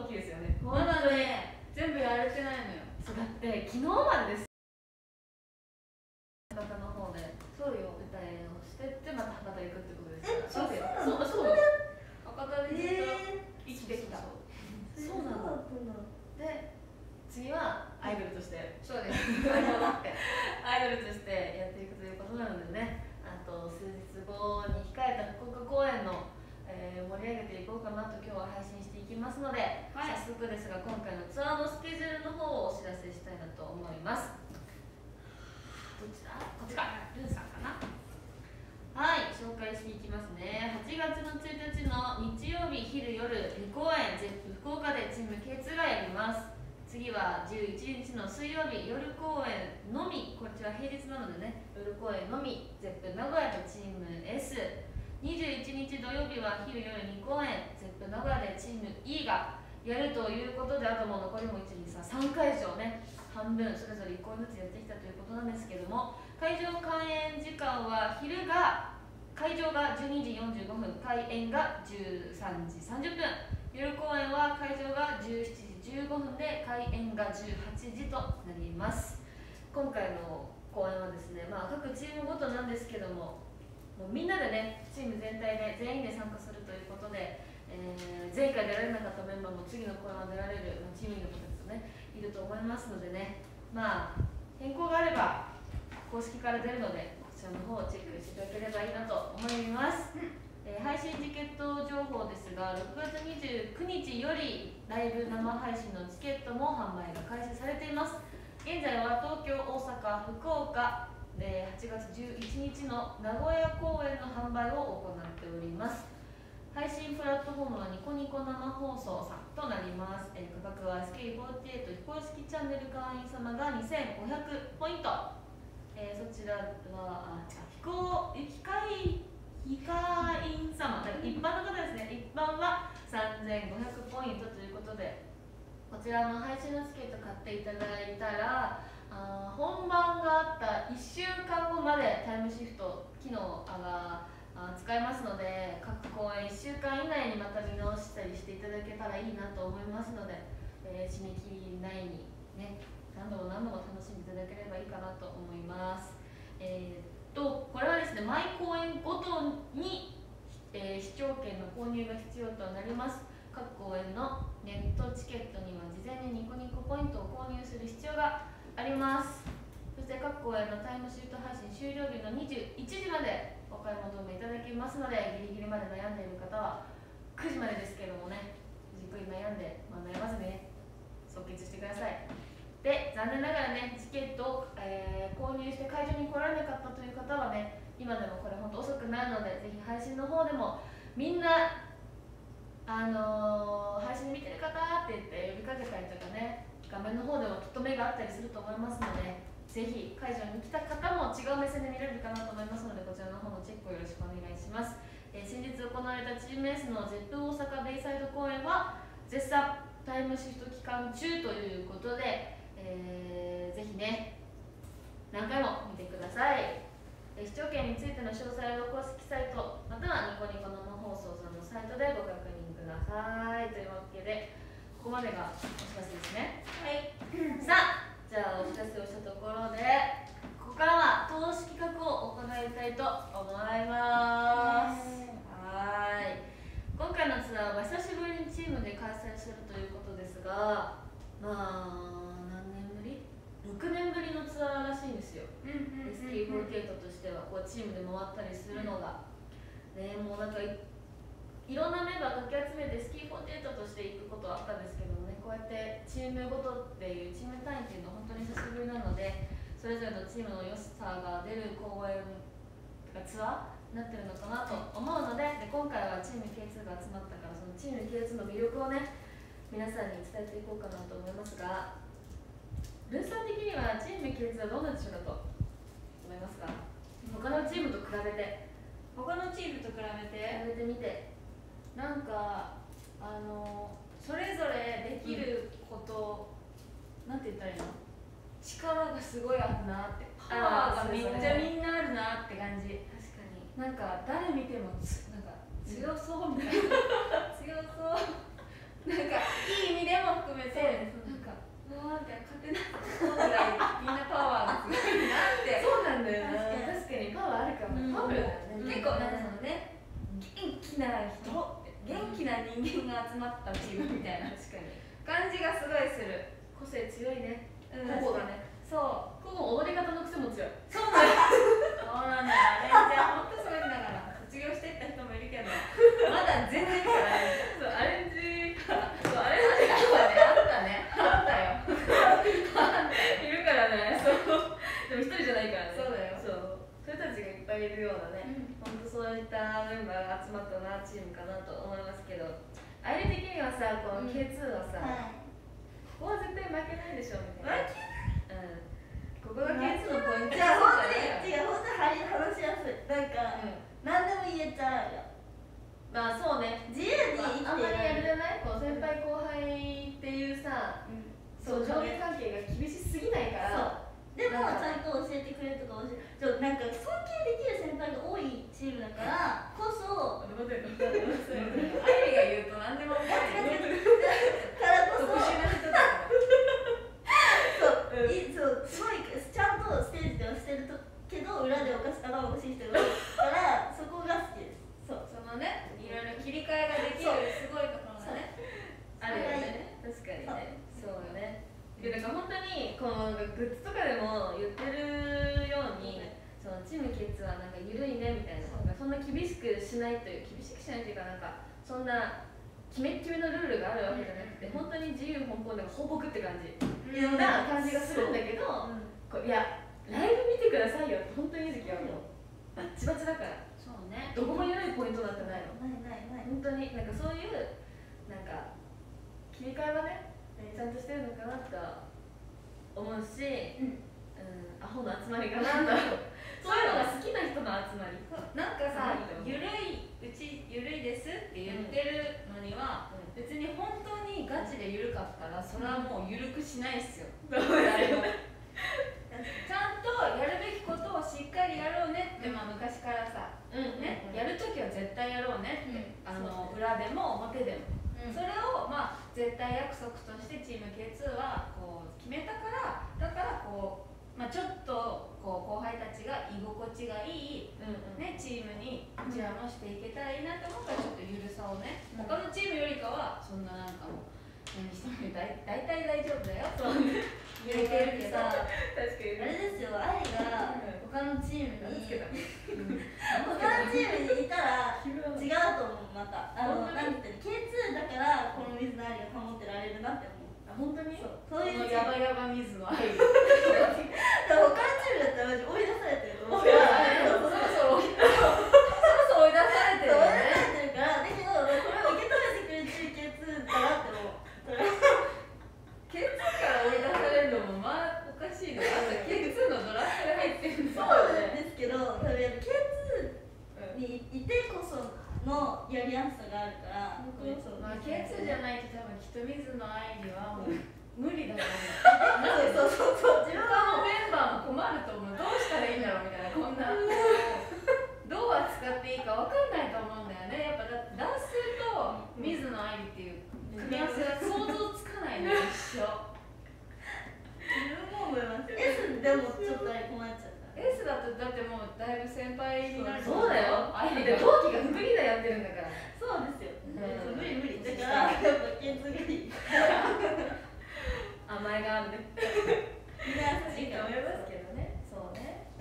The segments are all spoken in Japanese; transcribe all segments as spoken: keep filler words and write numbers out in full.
大きいですよね。 まだね全部やれてないのよ。 そうだって昨日までです。博多の方でそうよ。 舞台をしてってまた博多行くってことですから。 えそうそうそう。博多でずっと生きてきた。 そうなの。 で次はアイドルとしてそうです。アイドルだって。 アイドルとしてやっていくということなのでね、あと数日後に控えた福岡公演の、えー、盛り上げていこうかなと今日は配信していきますので、はい、早速ですが今回のツアーのスケジュールの方をお知らせしたいなと思います。どちら？こっちか。ルンさんかな。はい、紹介していきますね。はちがつのついたちの日曜日昼夜に公演、ゼップ福岡でチーム ケーツー がやります。次はじゅういちにちの水曜日夜公演のみ、こちら平日なのでね、夜公演のみ、ゼップ名古屋とチーム エス。にじゅういちにち土曜日は昼夜に公演、ゼップ名古屋でチーム イー がやるということで、あともう残りもいち、に、さん、さんかいじょうね、半分それぞれいっこずつやってきたということなんですけども、会場開演時間は昼が会場がじゅうにじよんじゅうごふん、開演がじゅうさんじさんじゅっぷん、夜公演は会場がじゅうしちじじゅうごふんで開演がじゅうはちじとなります。今回の公演はですね、まあ、各チームごとなんですけども、もうみんなでね、チーム全体で全員で参加するということで、えー、前回出られなかったメンバーも次の公演は出られる、まあ、チームの子たちとねいると思いますのでね、まあ変更があれば公式から出るので、こちらの方をチェックしていただければいいなと思います。えー、配信チケット情報ですが、ろくがつにじゅうくにちよりライブ生配信のチケットも販売が開始されています。現在は東京、大阪、福岡ではちがつじゅういちにちの名古屋公演の販売を行っております。配信プラットフォームはニコニコ生放送さんとなります。えー、価格は エスケーフォーティーエイト 非公式チャンネル会員様がにせんごひゃくポイント、えー、そちらはあ非公非会非会員様、一般の方ですね、一般はさんぜんごひゃくポイントということで、こちらの配信のチケット買っていただいたら、あ本番があったいっしゅうかんごまでタイムシフト機能が使えますので、各公演いっしゅうかん以内にまた見直したりしていただけたらいいなと思いますので、えー、締め切り内にね、何度も何度も楽しんでいただければいいかなと思います。えー、とこれはですね、毎公演ごとに、えー、視聴券の購入が必要となります。各公演のネットチケットには事前にニコニコポイントを購入する必要があります。そして各公演のタイムシート配信終了日のにじゅういちじまでお買い求めいただけますので、ギリギリまで悩んでいる方はくじまでですけどもね、じっくり悩んで、まあ、悩まずにね即決してください。で、残念ながらね、チケットを、えー、購入して会場に来られなかったという方はね、今でもこれ本当遅くないので、ぜひ配信の方でもみんなあのー、配信見てる方って言って呼びかけたりとかね、画面の方でもきっと目があったりすると思いますので、ぜひ会場に来た方も違う目線で見れるかなと思いますので、こちらの方のチェックをよろしくお願いします。えー、先日行われたチーム エス の ゼップ 大阪ベイサイド公演は絶賛タイムシフト期間中ということで、えー、ぜひね何回も見てください。えー、視聴券についての詳細は公式サイトまたはニコニコ生放送さんのサイトでご確認ください。というわけで、ここまでがお知らせですね。 はい。 さあ、じゃあお知らせをしたところで、ここからは投資企画を行いたいと思います。はい。今回のツアーは久しぶりにチームで開催するということですが、まあ何年ぶり ?ろく 年ぶりのツアーらしいんですよ。エスケーフォーティーエイト としてはこうチームで回ったりするのが、ね、もうなんかいろんなメンバーかき集めて エスケーフォーティーエイト としていくことはあったんですけどもね、こうやってチームごとっていうチーム単位っていうのは本当に久しぶりなので、それぞれのチームの良さが出る公演とかツアーになってるのかなと思うので、で今回はチーム ケーツー が集まったから、そのチーム ケーツー の魅力をね皆さんに伝えていこうかなと思いますが、ルーさん的にはチーム ケーツー はどんなチームだと思いますか？他のチームと比べて他のチームと比べて比べてみて、 なんかあのそれぞれできること、うん、なんて言ったらいいの、力がすごいあるなって、パワーがめっちゃみんなあるなって感じ。 確かになんか誰見てもつなんか強そうみたいな強そうなんかいい意味で人間が集まったチームみたいな確かに感じがすごいする。 個性強いね。 うん個々がね。 そう個々踊り方の癖も強い。 そうなんですそうなんだよ。アレンジは本当すごいんだから。卒業していった人もいるけどまだ全然いいからね。 そうアレンジかそうアレンあったねあったよジいるからね。そうでも一人じゃないからね。 そうだよ。 そうそういう人たちがいっぱいいるようなね、本当、うん、そういったメンバーが集まったなチームかなと思いますけど、あれ的にはさ、この ケーツー はさ、うん、ここは絶対負けないでしょみたいな。負けない。うん。ここが ケーツー のポイント。 じゃあ本当に違う、本当に話しやすい。なんか、うん、何でも言えちゃうよ。 まあそうね。 自由に生きている。 あんまりあれじゃない？こう先輩後輩っていうさ、うん、そう上下関係が厳しすぎないから。 でもちゃんと教えてくれるとか教えちょなんか尊敬できる先輩が多いチームだからこそアイリが言うと何でも分かるからこそ特殊な人だからそう、うん、いそうすごいちゃんとステージではしてるとけど裏でおかし頭おかしい人が多いからそこが好きです。 そうそのねいろいろ切り替えができるすごいところがねあるよね。確かにね。そうよね。でなんか本当にこのグッズとかでも言ってるように、そのチーム ケーツー はなんか緩いねみたいな、そんな厳しくしないという厳しくしないというかなんかそんな決め決めのルールがあるわけじゃなくて、本当に自由奔放で放牧って感じな感じがするんだけど、こいやライブ見てくださいよって本当にゆずきはもうバッチバチだから。 そうね。 どこも緩いポイントなんてないの。 ないないない。 本当になんかそういうなんか切り替えはね。ちゃんとしてるのかなと思うし、うんうん、アホの集まりかなとそういうのが好きな人の集まり。 なんかさ、ゆるいうちゆるいですって言ってるのには、うん、別に本当にガチでゆるかったらそれはもうゆるくしないっすよ。誰もちゃんとやるべきことをしっかりやろうねって、まあ昔からさ、うんね、やるときは絶対やろうねって、うん、あの裏でも表でも。それをまあ絶対約束としてチーム ケーツー はこう決めたからだからこう、まあ、ちょっとこう後輩たちが居心地がいい、うんうんね、チームにうちらもしていけたらいいなと思ったらちょっとゆるさをね、うん、他のチームよりかはそんななんかもう何しても大体大丈夫だよと言えてるけど確かにあれですよ、愛が他のチームに他のチームにいたら違うと思う。またあのなんていうの ケーツー だからこの水の愛が保ってられるなって思う。 あ本当にそうそういうヤバヤバ水の愛他のチームだったらマジ追い出されてると思う。そろそろそろそろ追い出されてるよね。追い出されてるからだけどこれを受け止めてくれる ケーツー だなって思う。 ケーツー から追い出されるのもまあおかしいの。あと ケーツー のドラフトで入ってるんですよ。 そうですけど多分やっぱ ケーツー にいてこそのやりやすさがあるから、 まあ、ケーツー じゃないと多分きっと水の愛にはもう無理だと思う。 そうそうそうそう。 自分のメンバーも困ると思う。どうしたらいいんだろうみたいな、こんなどう扱っていいか分かんないと思うんだよね。やっぱだって男性と水の愛っていう組み合わせが想像つかないの一緒。 自分も思います。S でもちょっとあれ困っちゃった。 S だとだってもうだいぶ先輩になる。 そうだよ。だって同期が福利だやってるんだから。 そうですよ。うん、無理無理。だからやっぱケーツーがいい。 甘えがあるね。 みんな優しいと思いますけどね。そうね。うん。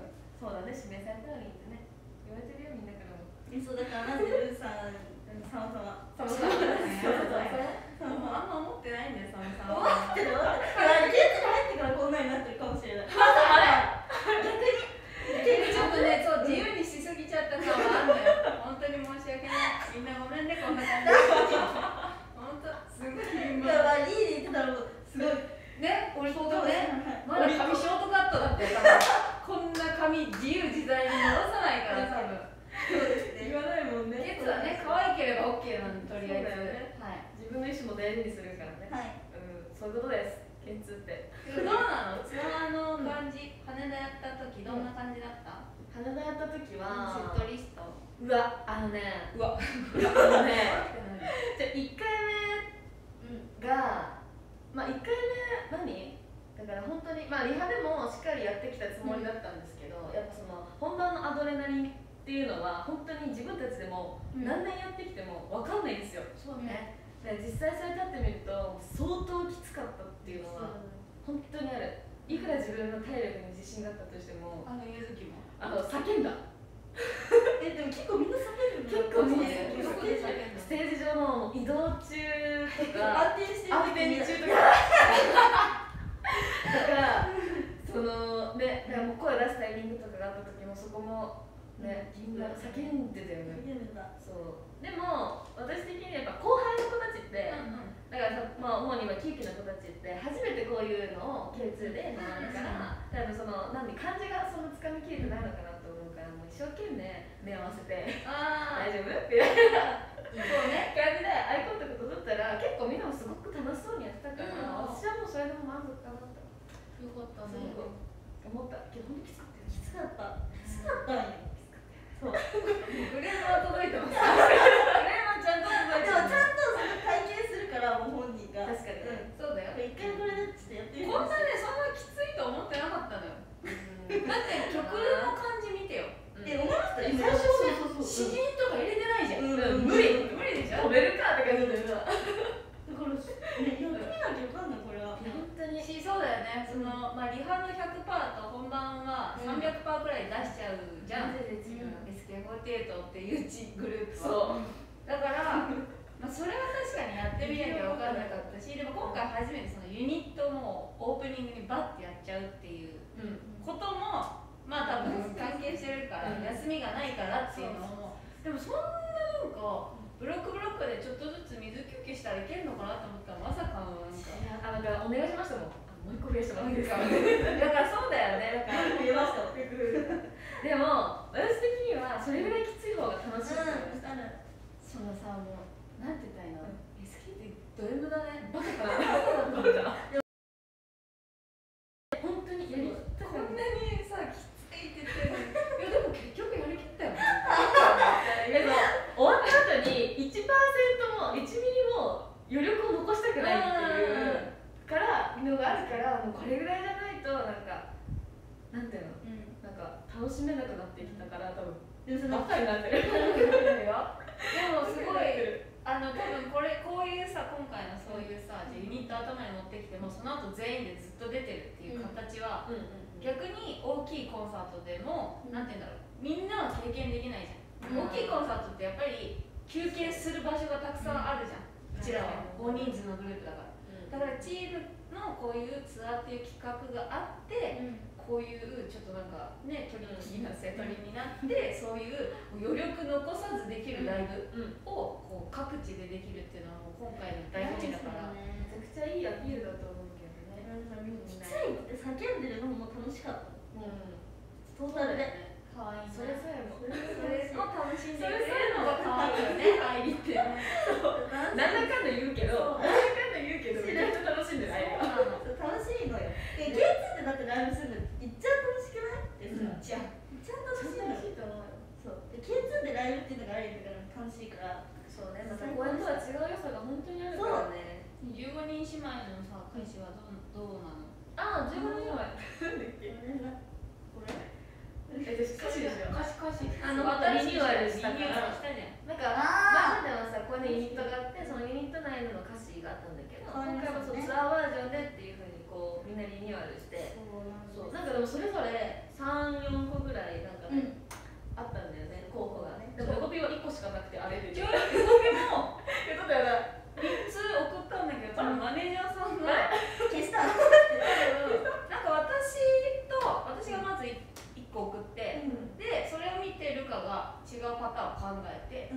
そうだね。指名されたらいいってね。言われてるよみんなからも。 そうだからマジでルーさんさまさま。 さまさま。そうそうそう。もうあんま思ってないんだよさまさま。 思ってる思ってる。ケーツーが入ってからこんなになってるかもしれない。 あれ。逆に。ちょっとね、そう自由にしすぎちゃった感はあるんだよ。本当に申し訳ない。みんなごめんねこんな感じ。本当すごい。 いやまあいいで言ってたらもうすごいね、俺そうだね。まだ髪ショートカットだってこんな髪自由自在に戻さないから多分。 そうですね。 言わないもんね。 ケツはね可愛ければオッケーなんでとりあえず。 はい。自分の意思も大事にするからね。 はい。 うん、そういうことです。ケツって。 どうなの？ツアーの感じ、羽田やった時どんな感じだった？ 羽田やった時はセットリスト。 うわ、あのね、 うわ、あのね、じゃいっかいめが、まあいっかいめ何？だから本当にまあリハでもしっかりやってきたつもりだったんですけど、やっぱその本番のアドレナリンっていうのは本当に自分たちでも何年やってきても分かんないんですよ。 そ実際それ立ってみると相当きつかったっていうのは本当にある。いくら自分の体力に自信があったとしても、 あのゆずきもあの叫んだ。 えでも結構みんな叫ぶの。 結構みんなどこで叫んだ？ ステージ上の移動中とか安定してる安定中とかだからそのね、だからもう声出すタイミングとかがあった時もそこもね、みんな叫んでたよね。そうでも私的にやっぱ後輩の子たちって、うんうん、だからさ、まあ、主にはキーキの子たちって初めてこういうのを ケーツー で学んだから、多分そのなんで漢字がそのつかみきれてないのかなと思うから、もう一生懸命目合わせて大丈夫っていうそうね感じでアイコンタクト取ったら結構みんなもすごく楽しそうにやってたから、私はもうそれでも満足かなってよかったね思ったけど、本当きつかったよ。 きつかったきつかったんよ。 そうクレームは届いてます。クレームはちゃんと届いてます。 でもちゃんとその体験するからもう本人が。 確かに、うん、そうだよ。 一回これでちょっとやってみて。 こんなねそんなきついと思ってなかったのよ。だって曲の感じ見てよ。 え思いました。 最初ね詩人とか入れてないじゃん。無理無理でしょ。 飛べるかって感じだよな。 だからねやってみなきゃわかんないこれは。 本当にしそうだよね。そのまあリハの ひゃくパーセント と本番は さんびゃくパーセント くらい出しちゃうじゃん。エスケーフォーティエイト っていうチグループは。そうだからまあそれは確かにやってみなきゃ分かんなかったし、でも今回初めてそのユニットもオープニングにバッてやっちゃうっていうこともまあ多分関係してるから、休みがないからっていうのも、でもそんななんかブロックブロックでちょっとずつ水休憩したらいけるのかなと思ったらまさかのなんかあ、なんかお願いしましたもん。もう一個増やしてもらっていいですか。だからそうだよね。だから増えました。 でも私的にはそれぐらいきつい方が楽しいと思いました。 そのさ、もうなんて言ったらいいの、エスケー ってド M だね。 バカかな。バカだったんだ。本当にやりたこんなにさきついって言ってるのに、いやでも結局やりきったよね。 でも終わった後に いちパーセント もいちミリも余力を残したくないっていうからのがあるから、もうこれぐらいじゃないとなんかなんていうの、うん、なんか楽しめなくなってきたから、多分でもそのバカになってる。 でもすごいあの多分これこういうさ今回のそういうさ、じゃユニット頭に持ってきてもその後全員でずっと出てるっていう形は、うんうんうん、逆に大きいコンサートでも、うん、なんていうんだろう、みんなは経験できないじゃん、うん、大きいコンサートってやっぱり休憩する場所がたくさんあるじゃん、うん、うちらは大人数のグループだから、うん、だからチームのこういうツアーっていう企画があって、うん、こういうちょっとなんかねトリッキーなセトリになって、そういう余力残さずできるライブをこう各地でできるっていうのはもう今回の醍醐味だから、 めちゃくちゃいいアピールだと思うけどね。 きついって叫んでるのも楽しかった。うん、トータルで。 可愛い。 それさえも。 それも楽しんでくれるのが可愛いよね。入りって。 なんだかんだ言うけど、なんだかんだ言うけど、めっちゃ楽しんでない。 楽しいのよ。え、ケーツー ってだってライブするのいっちゃ楽しくない？ってさ。いっちゃ楽しいのよ。そう。で ケーツー でライブっていうのがあるんだから楽しいから。 そうね。また公演とは違う良さが本当にあるからね。 じゅうごにん姉妹のさ歌詞はどうどうなの？ ああ、じゅうごにん姉妹。なんだっけ？これ。え、じゃ歌詞でしょ。歌詞歌詞。あのまたリニューアルしたから。なんか前まではさ、これでユニットがあって、そのユニット内での歌詞があったんだけど、今回はそうツアーバージョンでっていうふうにこうみんなリニューアルして、そうなんかでもそれぞれさん、よんこぐらいなんかね、あったんだよね、候補がね。でもエコピはいっこしかなくて、あれで。 エコピも言ったよな。 みっつ送ったんだけど、多分マネージャーさんが消したなんか私と私がまずいっこ送って、うん、でそれを見てルカが違うパターンを考えて、うん、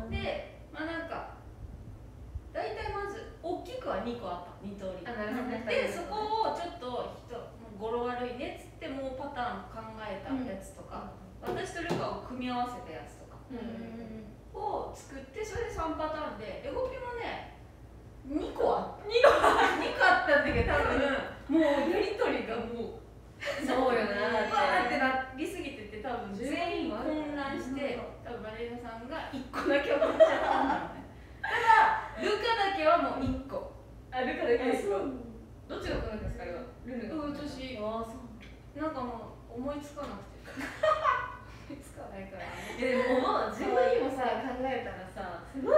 でまあなんか大体まず大きくはにこあったに通りで、そこをちょっと語呂悪いねっつってもうパターン考えたやつとか、うん、私とルカを組み合わせたやつとか、うんを作って、それでさんパターンで、エゴピもねにこあったにこあったんだけど、多分もうやり取りがもうそうよねバーってなりすぎてて、多分全員混乱して、多分マネージャーさんがいっこだけ送っちゃったんだよね。ただルカだけはもういっこ。 あ、ルカだけですか？どっちが来るんですか？あれはルルが。 私なんかもう思いつかなくて思いつかないから。 いやでももうじゅうごにんもさ考えたらさ、 すごいですよね。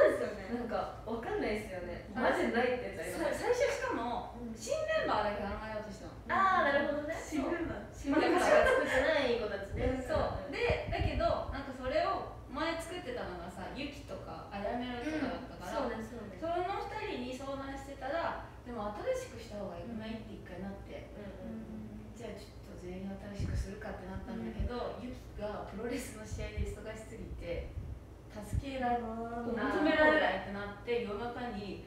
ね。 なんかわかんないですよね。マジでないってやつあります。 最初しかも新メンバーだけ考えようとしたの。 ああ、なるほどね。 新メンバー。 新メンバーまだ歌詞が作ってない子たちね。 そうでだけどなんかそれを前作ってたのがさゆきとかあやめろとかだったから、 そうねそうね。 そのふたりに相談してたらでも新しくした方がよくないって一回なって、じゃあちょっと全員新しくするかってなったんだけど、ゆきがプロレスの試合で忙しすぎて助けられ求められないってなって夜中に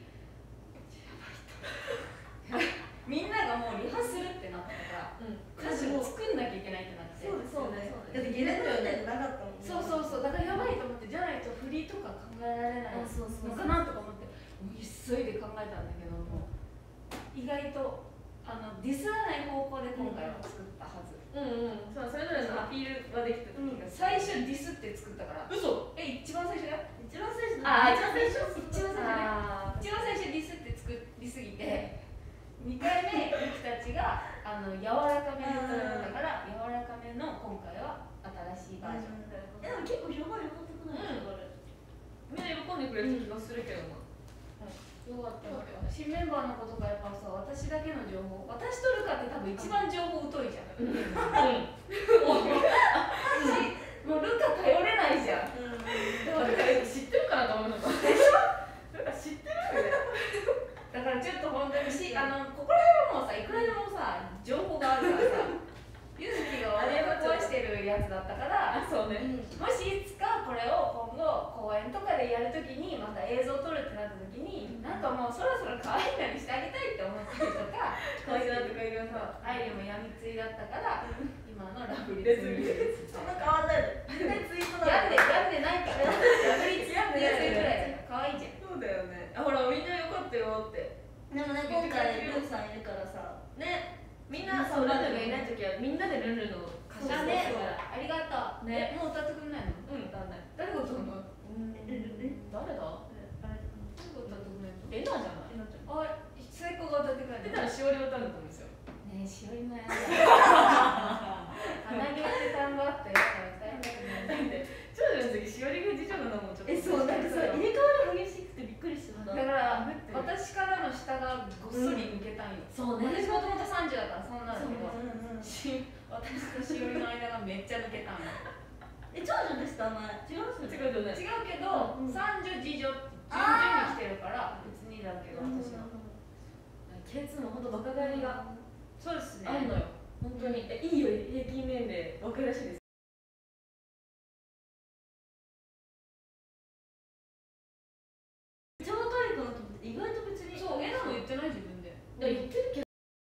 やばいとみんながもうリハするってなったから歌詞を作んなきゃいけないってなって、 そうね。だってゲレンデみたいなのなかったもんね。 そうそうそうだからやばいと思ってじゃないと振りとか考えられないのそうそうそうかなとか思ってもう急いで考えたんだけども意外とあのディスらない方向で今回は作ったはず、 うんうん。そう、それぞれのアピールはできてた。 最初ディスって作ったから嘘。 え一番最初だよ一番最初。 あー、 一番最初。 一番最初ねあ一番最初ディスって作りすぎてにかいめゆきたちがあの柔らかめで撮るんだから柔らかめの今回は新しいバージョン、 えでも結構評判良かったくないですか、あれ。 みんな喜んでくれる気がするけどな。 よかったよかった新メンバーの子とかやっぱさ私だけの情報私とルカって多分一番情報疎いじゃん、うん、もうルカ頼れないじゃん、うん、 だから知ってるかなと思うのか。でしょ？知ってるよね。 だからちょっと本当にしあのここら辺はもうさいくらでもさ情報があるからさゆずきが俺が壊してるやつだったからそうね。 もしいつかこれを今後公演とかでやるときにまた映像撮るってなったときに、なんかもうそろそろ可愛いのにしてあげたいって思ってる人か可愛くなってくれるよさ。 アイリもやみついだったから今のラブリ別ツにそんな変わんないで。絶対ツイートだ。 やんでやんでないからラブリツやんでやつぐらいだから可愛いじゃんそうだよね。あ、ほらみんなよかったよって。 でもね、今回ルーさんいるからさ。 ね。みんなそうルンルンがいないときはみんなでルンルンの歌詞をだね作るから。 ありがとうねえもう歌ってくんないのうん、だね。 誰が歌うのうん。 ええ誰だ？ 誰が歌ってくんないのえなじゃない？ あ最高が歌ってくれる出たらしおりを歌うんだと思うんですよ。 ねえしおりのやつ鼻毛って単語あったよ歌いたくないだって長女の時しおりが次女の名もちょっと。 え、そう、なんかさ、入れ替わり激しくてびっくりした。 だから私からの下がごっそり抜けたんよ、 そうね。 私もともとさんじゅうだからそんなそうんだけど、し私としおりの間がめっちゃ抜けたんよえ、長女でした名前。違いますよね。 違うよね。 違うけど、 うん三女次女順々に来てるから別にだけど私は、 ケーツー も本当バカ狩りがそうですねあるのよ。本当に。え、いいよ平均年齢若いらしいです。 めっちゃ若いかなと思って、意外と別に。 そうえなも言ってない自分でいや言ってるけど。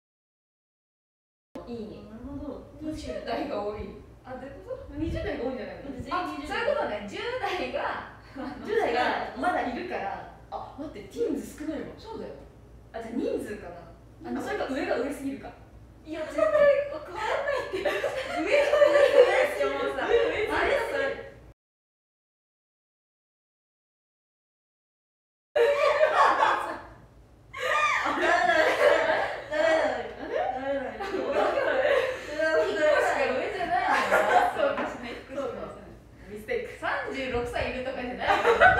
いいね。 なるほど。 にじゅう代が多いあ、どういうことにじゅう代が多いんじゃないの？ あ、そういうことね、じゅう代がじゅう代がまだいるから。あ、待ってティーンズ少ないわ。 そうだよあ、じゃあ人数かな。あ、それか上が上すぎるか。 いや、絶対変わらないって上が上ですよ、もうさあれそれさんじゅうろくさいいるとかじゃない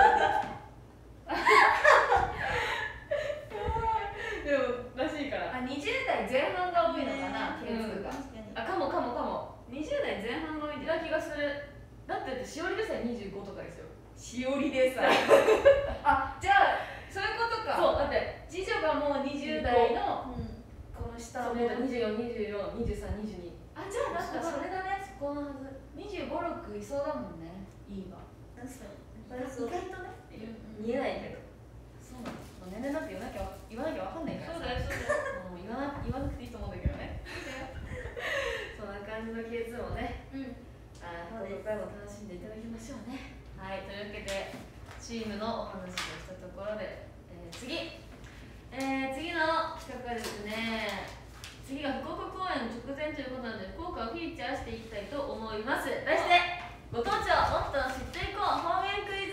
でもらしいから。 あ、にじゅう代前半が多いのかな、ケーツーがあ、かもかもかも。 にじゅう代前半が多いんじゃないな気がする。だってしおりでさえにじゅうごとかですよ。 しおりでさあ、じゃあ、そういうことかそう、だって次女がもうにじゅう代のこの下のそうにじゅうよん、にじゅうよん、にじゅうさん、にじゅうに。 あ、じゃあなんかそれだねそこのはず。 にじゅうご、ろくいそうだもんねいいわ確かに。意外とね。 見えないけど。そうなの。まあ年齢なんて言わなきゃ言わなきゃわかんないから。 そうだよ、そうだよもう言わな言わなくていいと思うんだけどね。そんな感じのケーツー もね。 うん。 ああ、ここからも楽しんでいただきましょうね。はい、というわけでチームのお話をしたところで、えー、次、えー、次の企画はですね、次が福岡公演直前ということなので福岡をフィーチャーしていきたいと思います。題してご当地をもっと知っていこう方言クイズ。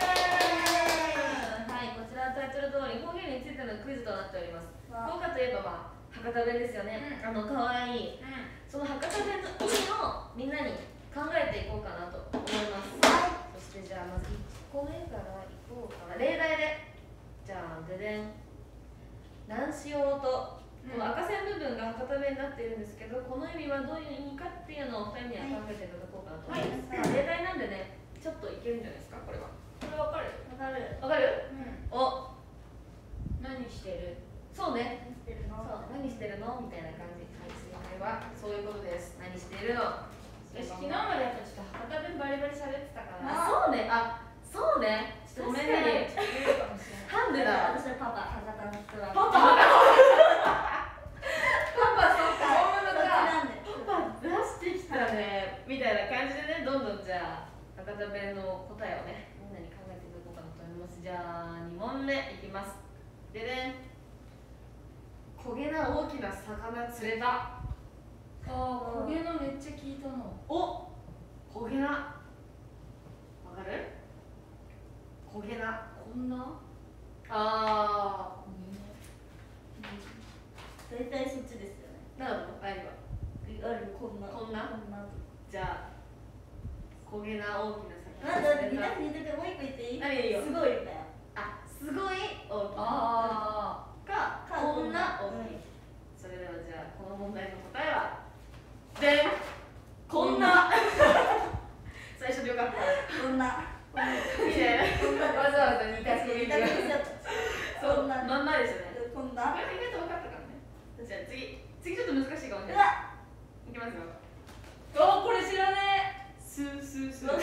はい、こちらのタイトル通り方言についてのクイズとなっております。福岡といえば、まあ、博多弁ですよね、うん、あの可愛い、うん、その博多弁の意味をみんなに考えていこうかなと思います。はい、そしてじゃあまずこ目からいこうかな。例題でじゃあででん、何しようと、この赤線部分が博多弁になっているんですけど、この意味はどういう意味かっていうのをお二人には考えていただこうかなと思います。はい、例題なんでね、ちょっといけるんじゃないですか、これは。 これわかる？ わかる。 わかる？ うん。 お、 何してる？ そうね。 何してるの？ そう、何してるのみたいな感じ。はい、正解はそういうことです。何しているの？ 私昨日までやっぱちょっと博多弁バリバリ喋ってたから。 あ、そうね。あ、そうね。 ちょっとごめんね。ちょっと言うかもしれない。 ハンデだ。 私はパパ、博多の人は。 パパ、 パパそうか、本物か。 パパ出してきたね。みたいな感じでね、どんどんじゃあ博多弁の答えをね、みんなに考えていただこうかなと思います。じゃあに問目いきます。でね、焦げな大きな魚釣れた。 ああ、焦げのめっちゃ聞いたの。 お、焦げな。わかる？焦げな。 こんな？ ああ。 大体そっちですよね。 なるほど、ありは。 ある、こんな。 こんな？ こんな。 じゃあ、焦げな大きななん魚だ、似た似ててもう一個言っていい？ 何いいよ。 すごいみたいな。 あ、すごい大きな。 あか、 かこんな大きい。 うんそれではじゃあ、この問題の答えは、でん、こんな。最初でよかった。 こんな。 いいね。わざわざ似たしてみて。そう、 こんな。 まんまですよね。 こんな。 これ意外と分かったからね。じゃあ次、次ちょっと難しいかもしれうない。 わ。 いきますよ。 あ、これ知らねえ。 スースースー。スースーススースー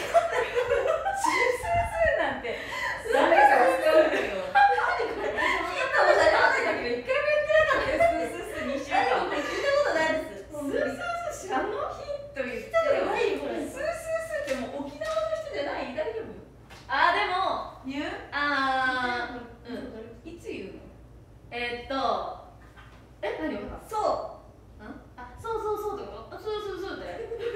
なんて。 誰かが使うんだけど。 聞いたことありませんか？ 一回も言ってなかったよ。スースースーにしようか。 聞いたことないです。 スースースー知らんの？ ヒント言って聞いたよ。 ことないよこれ。 スースースーってもう沖縄の人じゃない？大丈夫？ あ、でも、 言う？ あー、うん。 いつ言うの？ えー、っと、え、何を話す？ そんあ、そうそうそうってこと？あ、そうそうそうって。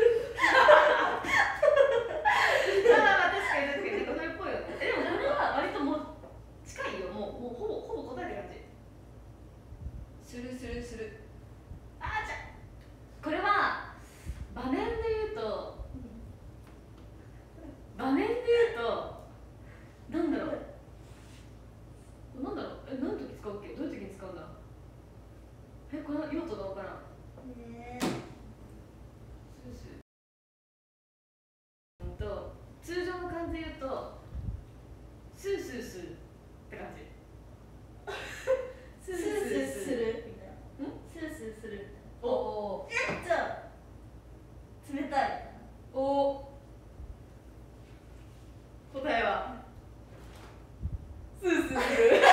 まあまあ確かに確かになんかそれっぽいよね。え、でもこれは割ともう近いよ。もうもうほぼほぼ答えって感じ。 するするする。 あー、じゃこれは場面で言うと場面で言うとなんだろうなんだろうえ、何の時使うっけ？どういう時に使うんだ？え、この用途がわからん。 う。ねスースーうんと通常の漢字で言うとスースーするって感じ。 スースーするみたいな。 ん？ スースーする。 おお。 え、じゃあ冷たい。 お。 答えはスースーする。 で、待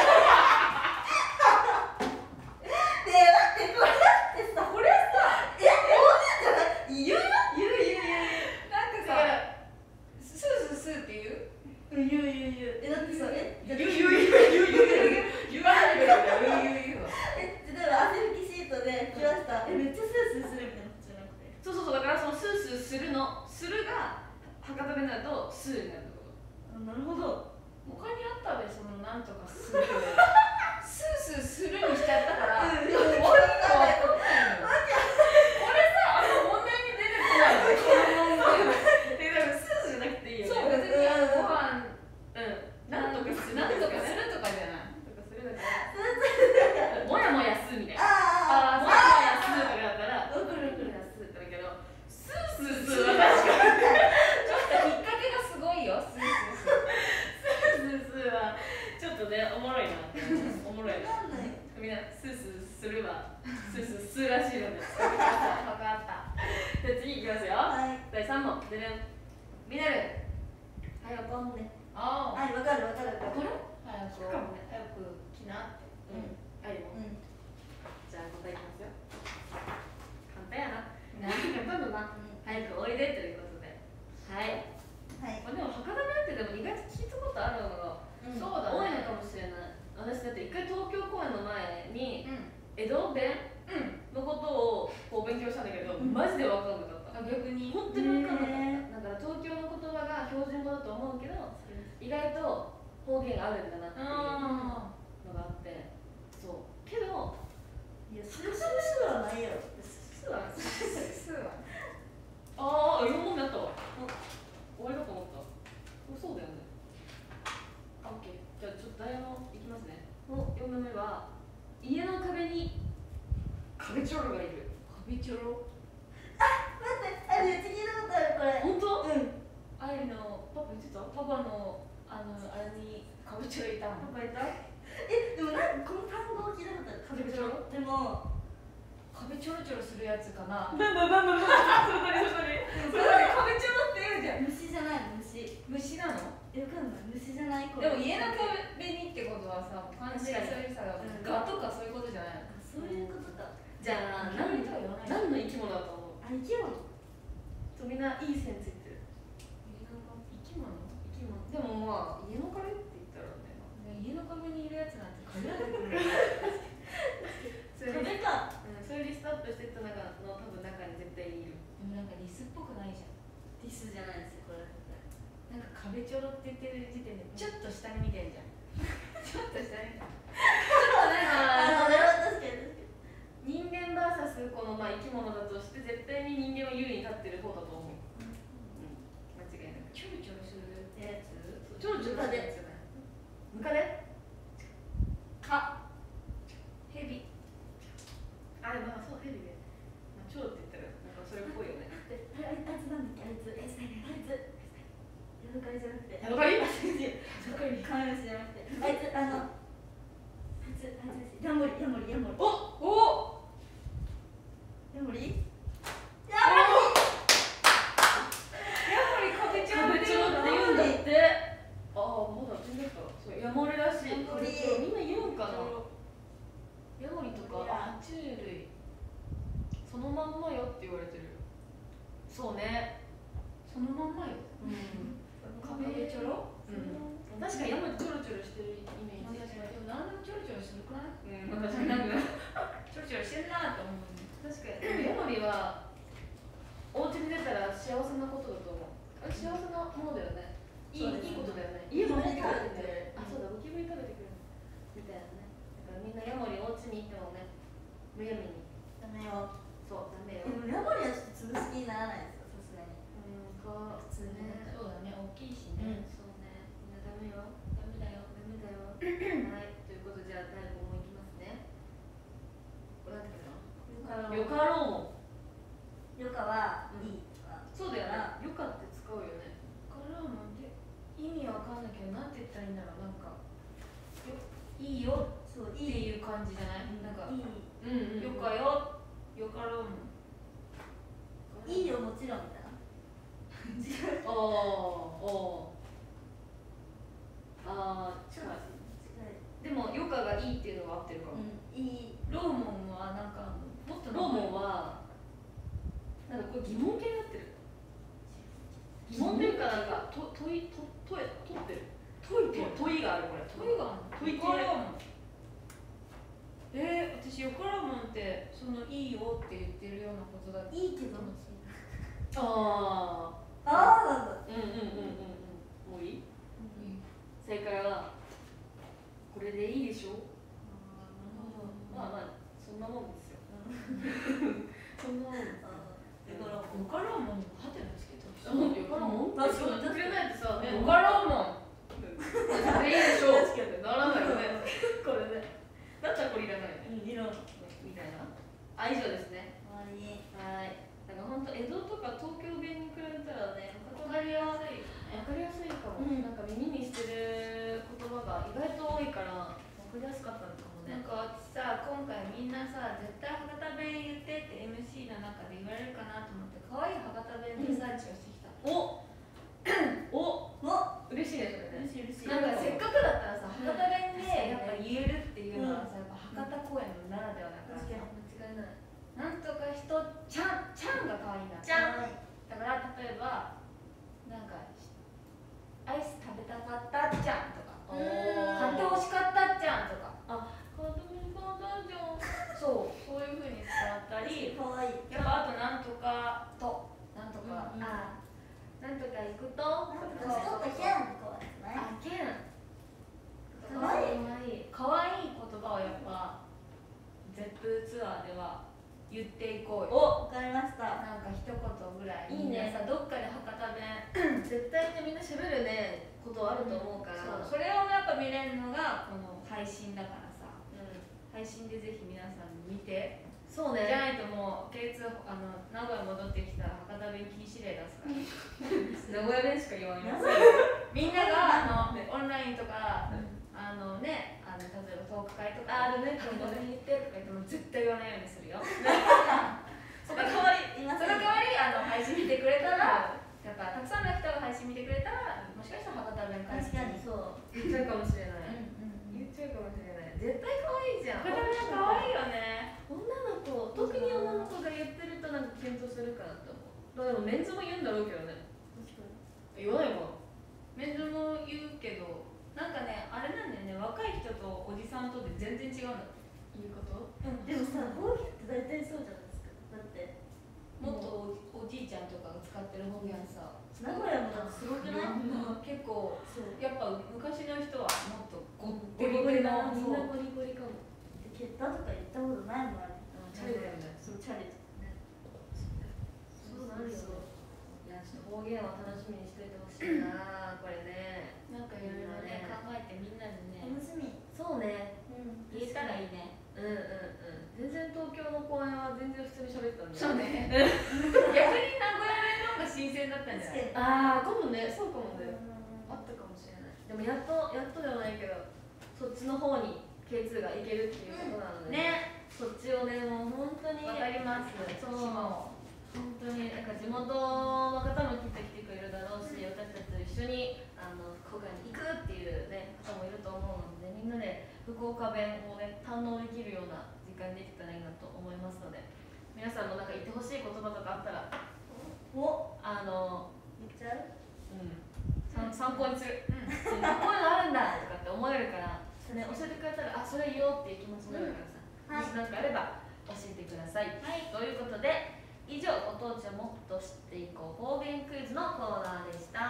ってこれだってさ、 これさ、 え、こんなんじゃない？言うよ。 言う言う言うなんかさ、スースースーって言う？ 言う言う言う。え、だってさ、え、 言う言う言う言う言う言う言わないでください。言う言う言うわ。 え、例えば汗拭きシートで来ました。え、めっちゃスースーするみたいなことじゃなくて。 そうそうそう、だからそのスースーするのするが博多弁になるとスーになるってこと。 あ、なるほど。 他にあったべ、そのなんとかする。スースーするにしちゃったから。 うんもう終わりがわかんないの。これさ、あの問題に出てこないの。この問題。 え、だからスースーじゃなくていいよね。 そう、別にあのご飯うん。なんとかするなんとかすね。 るとかじゃない。 なんとかするだからもやもやすみたいな。 あもやもやすとかだったらあ、わかるわかる。 もやすってなるけどスースーするは確かにちょっときっかけがすごいよ。スースーする。 スースーはちょっとね、おもろいなって思う。おもろいな。 わかんない。 みんなスースーするはスースーするらしいので分かった。じゃあ次いきますよ。 はい。 だいさん問でね、みなるはよこんね。 ああ。 はい、わかるわかるわかる。 これ早くかもね。 早く来なって。 うん。ありも。 うん。 じゃあ答えいきますよ。簡単やな。 な簡単だな。早くおいでということで。はい。 はい。 まあでも博多弁ってでも意外と聞いたことあるのがうんそうだね。 多いのかもしれない。私だって一回東京公演の前にうん。 江戸弁うん。 のことをこう勉強したんだけど、 うんマジで分かんなかった。 あ、逆に。 本当に分かんなかった。だから東京の言葉が標準語だと思うけど、意外と方言があるんだなっていうあのがあって、そう。けど、 いや、スースーするはないよ。 スーはあ。スーは。 ああ、よん問目あったわ。終わりだと思った。これそうだよね。 のよんどめは家の壁に壁チョロがいる。 壁チョロ。 待ってあれめっちゃ聞いたことあるこれ本当？ うんあゆのパパ言ってた？パパのあのあれに壁チョロいたの。 パパいた？ えでもなんかこの単語を聞いたことある壁チョロでも壁チョロチョロするやつかな。 なんだなんだなんだそれそれそれ。それ壁チョロって言うじゃん。 虫じゃないの虫虫なの？ えわかんない虫じゃないでも家の壁にってことはさ、漢字がそういうさ、 うんガとかそういうことじゃないの？ そういうことかじゃあ何とは言わない。 何の生き物だと思う？ あ生き物とみんないい線ついてる。 家の壁生き物？ 生き物。でもまあ家の壁って言ったらね。 家の壁にいるやつなんて限られてくる。 それ壁かうんそれリストアップしてった中の多分中に絶対いる。 でもなんかリスっぽくないじゃん。 ディスじゃないですよこれなんか壁チョロって言ってる時点でちょっと下に見てんじゃん。ちょっと下に見てん。 ああそれは確かに確かに人間 ブイエス このまあ生き物だとして絶対に人間は優位に立ってる方だと思う。うん間違いなく。 チョロチョロするやつ？ ちょろちょろしたやつじゃない。ムカデ？ か。ヘビ。 あれまあそうヘビで。まあちょろって言ったらなんかそれっぽいよね。 であいあいつなんだっけあいつえあいつヤドカリじゃなくてヤドカリ？ ヤドカリカメムシじゃなくてあいつあのあいつあいつですヤモリヤモリヤモリおお。 ヤモリヤやっぱり壁チョロ壁チョロって言うんだって。ああまだ全然だった。そうヤモリらしい。 ヤモリみんな言うんかな。ヤモリとか爬虫類。 そのまんまよって言われてる。そうね。 そのまんまよ。 うん。 壁チョロ？ うん。確かにヤモリチョロチョロしてるイメージ。 でも何でもチョロチョロするくない？ うん。確かになんかチョロチョロしてんなと思うね。 確かに。でもヤモリはお家に出たら幸せなことだと思う。あれ幸せなものだよね。いいいいことだよね。家も持って帰ってて。あそうだゴキブリ食べてくるみたいなね。だからみんなヤモリお家に行ってもねむやみに。 ダメよそうダメよ。 でもヤモリはちょっと潰す気にならないですよさすがにうんか普通ね。 そうだね、大きいしうんね。 そうね。みんなダメよ。 ダメだよ。 ダメだよ。はいということでじゃあだいご問いきますね。これなんていうの？よかろうも。 ヨカはいいとかそうだよね。よかって使うよね。 カラーマンって意味わかんないけど、なんて言ったらいいんだろう。なんかよいいよそうっていいいう感じじゃない？なんかいいうんよかよ、よかろうも。 いいよもちろんみたいなああおああ近い。でもよかがいいっていうのは合ってるかも。 うんいいローモンはなんかもっとローモンはなんかこれ疑問形になってる。疑問っていうかなんかと問いと問え問ってる。問いて問いがあるこれ。 トイが問い系よかろうもん。えー、私よかろうもんってそのいいよって言ってるようなことだ。 いいけどああああなんだうんうんうんうんうんもういい？正解はこれでいいでしょ。まあまあそんなもんですよ。そんなもんですよ。 だからよかろうもんにハテナつけてほしい。 うんよかろうもん確かにくれないとさ、 よかろうもん。 これいいでしょ確かにならないよね。これね。だったらこれいらないよね。 うん色みたいな。あ以上ですね。 終わりはい。だから本当江戸とか東京弁に比べたらね、 わかりやすい。 わかりやすいかも。 うんなんか耳にしてる言葉が意外と多いからわかりやすかったのかもね。 なんか私さ、今回みんなさ、絶対博多弁言ってって エムシー の中で言われるかなと思って可愛い博多弁リサーチをしてきた。 おおお嬉しいねそれね。 嬉しい嬉しいなんかせっかくだったらさ、博多弁でやっぱ言えるっていうのはさ、やっぱ博多公演のならではだからさ。 確か間違いない。 なんとか人ちゃんちゃんが可愛いな。 ちゃんはいだから例えばなんかアイス食べたかったっちゃんとか、 うん買ってほしかったっちゃんとか、 あ、カードメンバーダンジョン。 そうそういう風に使ったり、 かわいいやっぱあとなんとかとなんとか、 うんあなんとか行くと。 なんか人とキャンとかですねあ、ケン。 かわいいかわいい。 可愛い言葉をやっぱ ゼップ ツアーでは言っていこうお、 よ。 わかりましたなんか一言ぐらいいいねみんなさ、どっかで博多弁絶対にみんな喋るねことあると思うから。 そうそれをやっぱ見れるのがこの配信だからさ、配信でぜひ皆さん見て。 そうね。 じゃないともう ケーツー あの名古屋戻ってきたら博多弁禁止令出すから名古屋弁しか言わないみんながあのオンラインとかあのねあの例えばトーク会とかあるね、今度ね、言ってとか言っても絶対言わないようにするよ。 その代わりいません。 その代わりあの配信見てくれたらやっぱたくさんの人が配信見てくれたらもしかしたら博多弁確かにそう言っちゃうかもしれない。言っちゃうかもしれない。絶対可愛いじゃん。 博多弁可愛いよね。 女の子、特に女の子が言ってるとなんかキュンとするかなって思う。でもメンズも言うんだろうけどね。言わないかな。 メンズも言うけど、なんかね、あれなんだよね、若い人とおじさんとで全然違うんだって。 言うこと？ でもさ、方言って大体そうじゃないですか。だってもっとおじいちゃんとかが使ってる方言さ、 名古屋もだってすごくない？ 結構やっぱ昔の人はもっとゴゴリゴリな、 みんなゴリゴリかも。 で、蹴ったとか言ったことないもんあれ。 チャリだよね。 そう、チャリね。 そうなるよね。いや、ちょっと方言は楽しみにしといてほしいな、これね。 なんかいろいろね、考えてみんなでね。 楽しみ。 そうね。 言えたらいいね。 うんうんうん。全然東京の公演は全然普通に喋ってたんだよ。 そうね。逆に名古屋弁の方が新鮮だったんじゃない？ ああ、かもね、そうかもね。あったかもしれない。でもやっと、やっとではないけど、そっちの方に ケーツー が行けるっていうことなので、ね、そっちをね、もう本当に。 わかります。 そう。本当に、なんか地元の方もきっと来てくれるだろうし、私たちと一緒にあの福岡に行くっていうね、方もいると思うので、みんなで福岡弁をね、堪能できるような時間にできたらいいなと思いますので、皆さんもなんか言ってほしい言葉とかあったら、おあの、 言っちゃう？ うん、参考にする、うん、こういうのあるんだとかって思えるから、ね、教えてくれたら、あ、それ言おうっていう気持ちになるからさ、もし何かあれば教えてください。はい、ということで、以上、ご当地をもっと知っていこう方言クイズのコーナーでした。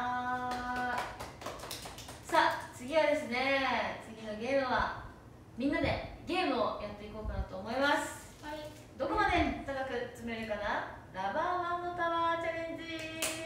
さあ、次はですね、次のゲームはみんなでゲームをやっていこうかなと思います。はい、どこまで高く積めるかな？ラバーマンのタワーチャレンジ。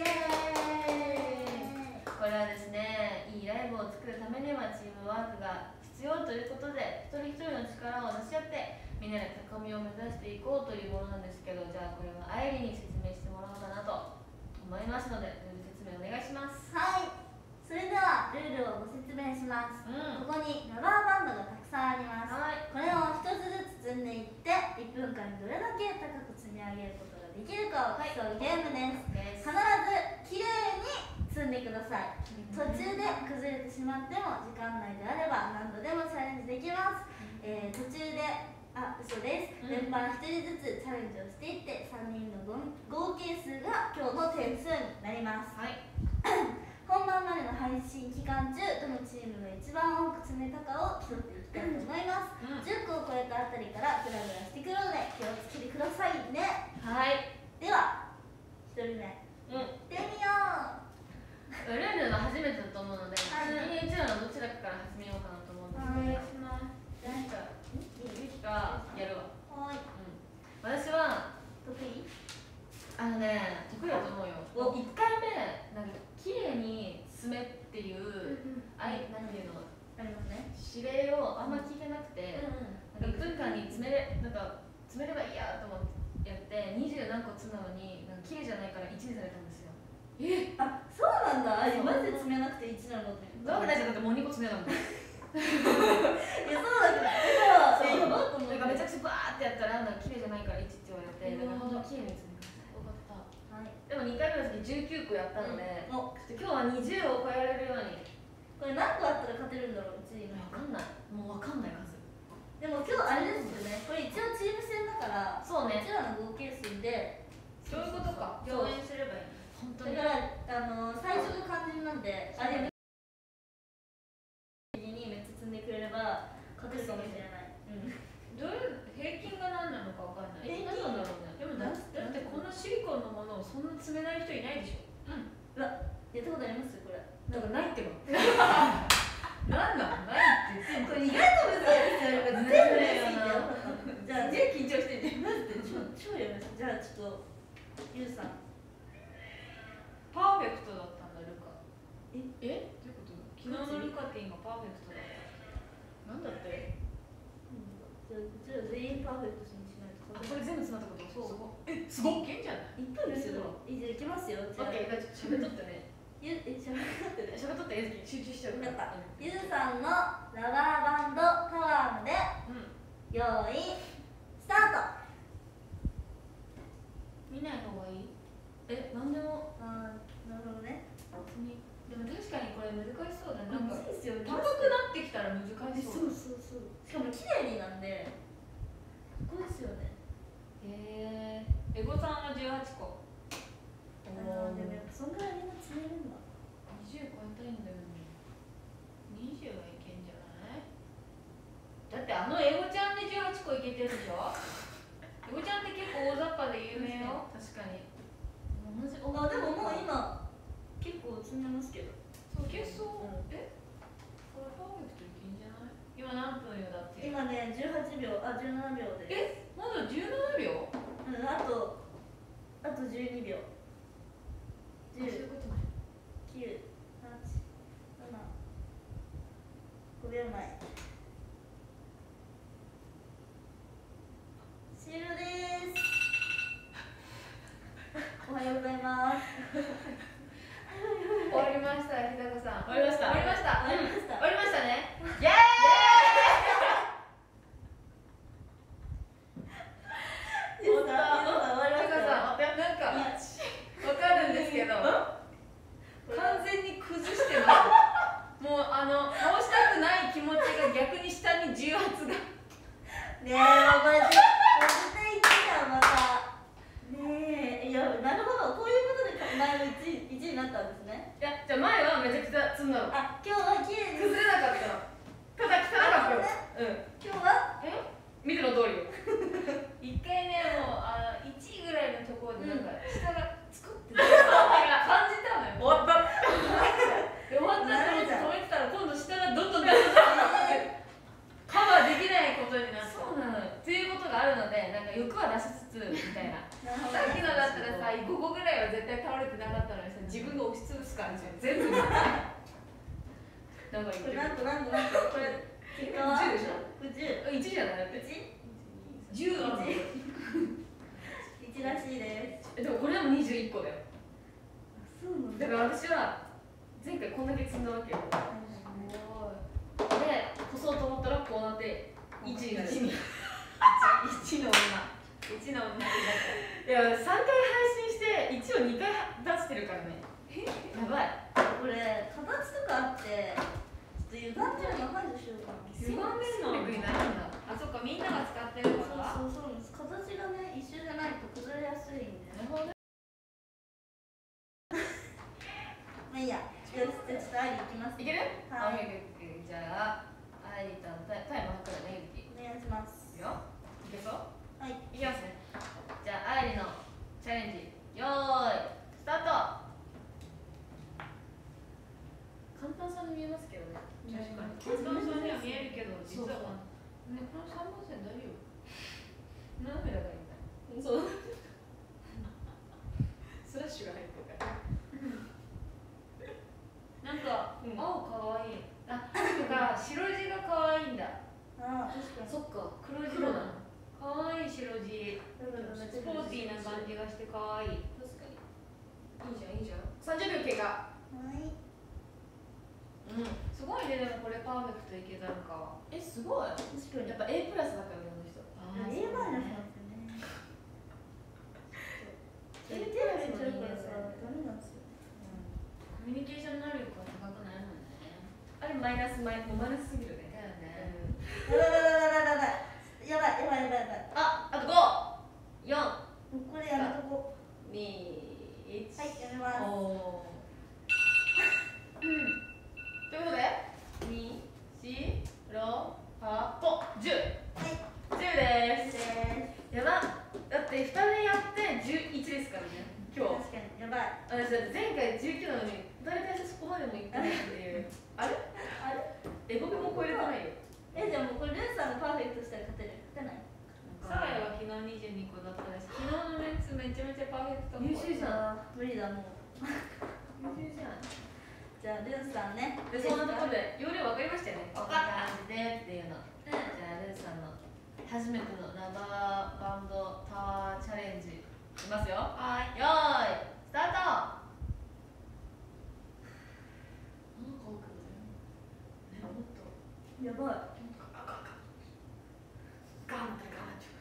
これはですね、いいライブを作るためにはチームワークが必要ということで、一人一人の力を出し合ってみんなで高みを目指していこうというものなんですけど、じゃあこれは愛理に説明してもらおうかなと思いますので、ルール説明お願いします。 はい、それではルールをご説明します。うん、ここにラバーバンドがたくさんあります。はい、これを一つずつ積んでいっていっぷんかんにどれだけ高く積み上げることができるかを競うゲームです。必ずきれいに積んでください。途中で崩れてしまっても時間内であれば何度でもチャレンジできます。えー、途中であ、嘘です。メンバーひとりずつチャレンジをしていってさんにんの合計数が今日の点数になります。はい、本番までの配信期間中、どのチームが一番多く積めたかを競っていきたいと思います。うん、じゅっこを超えたあたりからグラグラしてくるので気をつけてくださいね。はい、ではひとりめ、うん、行ってみよう。 ルールは初めてだと思うので、はい、先にうちらのどちらかから始めようかなと思うんですけど、お願いします。何かゆきがやるわ。はい、うん、私は得意？ あのね、得意だと思うよ。いっかいめ、なんか綺麗に進めっていう、あい、なんていうの、 ありますね、 指令をあんま聞いてなくて、なんかいっぷんかんに詰めれ、なんか詰めればいいやと思ってやって、にじゅう何個積むのに、なんか綺麗じゃないからいちで詰めたんですよ。 え、あ、そうなんだ。マジで詰めなくていちなのって。 どうなっちゃったってもうにこ詰めたもん。いや、そうだけど、だから、やばっと思って。 めちゃくちゃバーってやったら、なんか綺麗じゃないからいちって言われて、だから本当に綺麗に詰めてください。分かった。はい。でもにかいめの時じゅうきゅうこやったので、うん、ちょっと今日はにじゅうを超えられるように。 これ何個あったら勝てるんだろう、うち今。 分かんない。もう分かんない数。 でも今日あれですよね。これ一応チーム戦だから、そうね。うちらの合計数で、 そういうことか。上演すればいい。 本当に。 だからあの最初が肝心なんで、あれにめっちゃ積んでくれれば勝てるかもしれない。うん。 どういう平均が何なのかわかんない。 平均なんだろうね。 でもだだってこのシリコンのものをそんな積めない人いないでしょ。 うん。うわ、やったことありますこれ。 なんかないってば。 なんだないって言ってんの。 これ意外と難しいですよ。全部ね。じゃあ全緊張してて。 マジで超超やめた。じゃあちょっとゆうさん。 パーフェクトだったんだルカ。 ええ？どういうこと？ 昨日のルカティンがパーフェクトだった。 なんだって。 じゃあうちら全員パーフェクトにしないと。 これ全部詰まったこと。 そうえ、すごっ。いけんじゃない。 いっぷんですよ。いじゃあいきますよ。じゃあオッケー、しゃべっとってね。 ゆえしゃべってね。 しゃべっとってえ集中しちゃうから。 ゆずさんのラバーバンドパワームで、 うん、 用意スタート。 見ない方がいい？ え、なんでも。 あー、なるほどね。 でも確かにこれ難しそうだね。なんかいいですよ。 高くなってきたら難しそう。 そうそうそう。しかも綺麗になんで。ここですよね。 へえ。エゴさんはじゅうはちこ。 ああ、でもやっぱそんぐらいみんな詰めるんだ。 にじゅう超えたいんだよね。にじゅうはいけんじゃない？だってあのエゴちゃんでじゅうはちこいけてるでしょ。エゴちゃんって結構大雑把で有名よ。 確かに。 同じ。あ、でももう今結構詰めますけど。 そう、結構、うん、えこれパーフェクトいけんじゃない？今何分よだって。 今ね、じゅうはちびょう、あ、じゅうななびょうで。 え、まだじゅうななびょう？ うん、あとあとじゅうにびょう。じゅう、きゅう、はち、なな、ごびょうまえ。終了です。おはようございます。 終わりました、日高さん。 終わりました。 終わりました。 終わりました。 終わりましたね。 イエーイ。 終わった。終わりました。 なんかわかるんですけど、完全に崩してます。もうあの倒したくない気持ちが逆に下に重圧が。 ねえ、もうこれ絶対いちじゃんまた。ねえ、いや、なるほど、こういうことで前もいちいになったんですね。 いや、じゃあ前はめちゃくちゃ積んだの。 あ、今日は綺麗に崩れなかったの。ただ汚かったよ。うん。 今日はえ？ 見ての通りよ。 一回ね、もうあのいちいぐらいのところでなんか下がつくって感じたのよ。 終わった。 終わったと思って止めてたら今度下がどんどんどんどんカバーできないことになった。 そうなのよ。っていうことがあるので、なんか欲は出しつつみたいな。 さっきのだったらさ、ごこぐらいは絶対倒れてなかったのにさ、自分が押しつぶす感じ全部。なんかこれなんとなんとなんとこれ結果はじゅうでしょ。 じゅう。 いちじゃない。 いち？ じゅうある。 いちらしいです。 でもこれでもにじゅういっこだよ。 そうなんだ。 だから私は前回こんだけ積んだわけよ。で、干そうと思ったらこうなっていちになる。いちの女。 いちの女になった。 いや、さんかい配信していちをにかい出してるからね。やばい。 これ形とかあってちょっと歪んでるの排除しようかな。 歪んでるのになるんだ。あ、そっか、みんなが使ってるから。 そうそうそうです。形がね、一緒じゃないと崩れやすいんで。 なるほどね。 まあいいや。よし、じゃあちょっとアイリいきます。 いける？ はい。 じゃあ、アイリちゃんタイマー測るね、ゆき。 お願いします。 いくよ。いけそう？ はい。 いきますね。じゃあ、アイリのチャレンジ、よーい、スタート。簡単さに見えますけどね。 確かに。簡単そうには見えるけど、実はね、このさんぼん線大丈夫？ 斜めだからみたいな。そう。スラッシュが入ってるから。 なんか、 うん、 青かわいい。あ、とか白地がかわいいんだ。 ああ、確かに。 そっか。 黒地だな。かわいい白地。スポーティーな感じがしてかわいい。 確かに。いいじゃん、いいじゃん。さんじゅうびょう経過。 はい。 うん。すごいね、でもこれパーフェクトいけたのか。 え、すごい。 確かに。 やっぱ A プラスだからね、あの人。 ああ、A マイナスなんですよね。A プラスの人間さ、ダメなんですよ。 コミュニケーション能力が高くないもんね。 あれマイナスマイナスマイナスすぎるね。 だよね。 やばいやばいやばいやばいやばいやばいやばい。 あ、あとご、よん、 これやめとこう。 に、いち。 はい、やめます。 おー。うん。ということで、に、し、ろ、は、ご、じゅう。 はい。 じゅうで。 ですす。 やば。だってふたりやってじゅういちですからね。今日。 確かにやばい。 私だって前回じゅうきゅうなのに、大体そこまでもいってないっていう。あれ？ あれ？ エゴペも超えれてないよ。 え、でもこれルーさんがパーフェクトしたら勝てる？勝てない？ サーヤは昨日にじゅうにこだったです。昨日のメンツめちゃめちゃパーフェクト。 優秀じゃん。 無理だもう。 優秀じゃん。 じじゃあルンさんね。 でそんなところで要領分かりましたよね。 分かったこんな感じでっていうの。じゃあルンさんの初めてのラバーバンドタワーチャレンジいきますよ。 はい。 よーいスタート。なんか奥だよね。もっとやばい。 ガンってガンって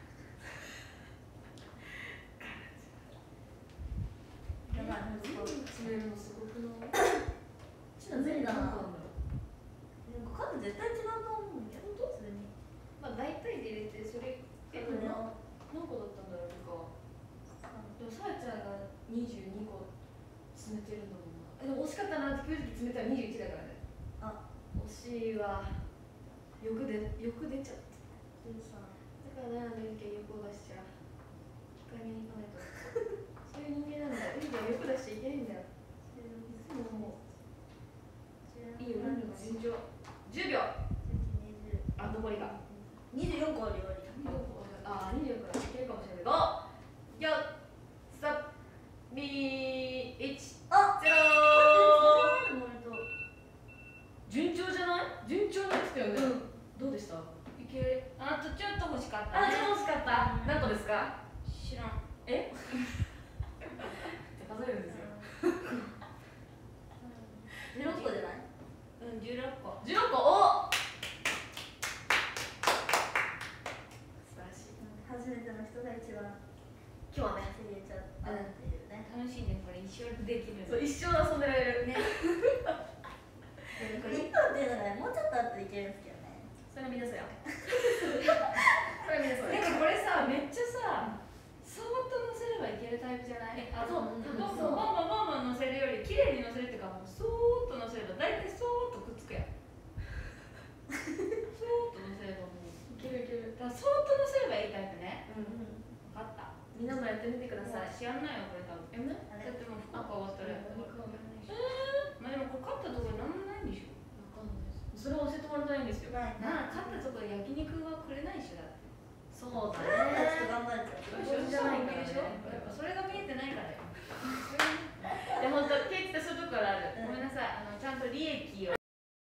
やばい。 詰めるのすごくない？ ちょっと無理だな。 なんだろう。 でも数絶対違うと思うんだけど。普通に。 まあ大体で入れてそれえこれなを何個だったんだろうか。でもさえちゃんがにじゅうにこ詰めてるんだもんな。えでも惜しかったなってきゅうじゅう詰めたらにじゅういちだからね。 あ、 惜しいわ。よくでよく出ちゃった。 ルンさん。 だからなんでエリキは欲を出しちゃう。控えめにいかないと。そういう人間なんだよ。エリキは欲出しちゃいけないんだよ。でももういいよ、ルンルンが順調。じゅうびょう。あ、残りが。 にじゅうよんこ料理。 ああ、にじゅうよんからいけるかもしれない。ご、よん、さん、に、いち、 あ、 ゼロ。順調じゃない？順調でしたよね。どうでした？ いける。あとちょっと欲しかったあ、 ね。 ちょっと惜しかった。何個ですか？ 知らん。 え？数えるんですよ。 じゅうろっこじゃない？ うん、じゅうろっこ。 じゅうろっこ。お！素晴らしい。 初めての人が一番今日はね、 入れちゃったっていうね。 楽しいね、これ一生できる。 そう一生遊んでられるね。 これいっぷんっていうのがね、もうちょっと後でいけるんですけどね。 それは皆さんよ。それは皆さんよ。 でもこれさ、めっちゃさ、そーっと乗せればいけるタイプじゃない？あそうの、ボンボンボンボンボン乗せるより綺麗に乗せるっていうか、もうそーっと乗せれば大体そーっとくっつくやん。そーっと乗せればもういけるいける。 だからそーっと乗せればいいタイプね。 うん。 分かった。 みんなもやってみてください。 知らんないよ、これ多分。 え、ね？ だってもう福岡終わったら。 僕はわかんないし。 まあでもこれ勝ったところなんもないんでしょ。 わかんないです。それを教えてもらいたいんですよ。 ないなあ、勝ったところ焼肉はくれないでしょ、だって。 そうだそれだったらちょっとね。 頑張っちゃう。 それじゃないからでしょ。やっぱそれが見えてないからよ。 で、本当ケイチってそういうところある。 ごめんなさい、あのちゃんと利益を。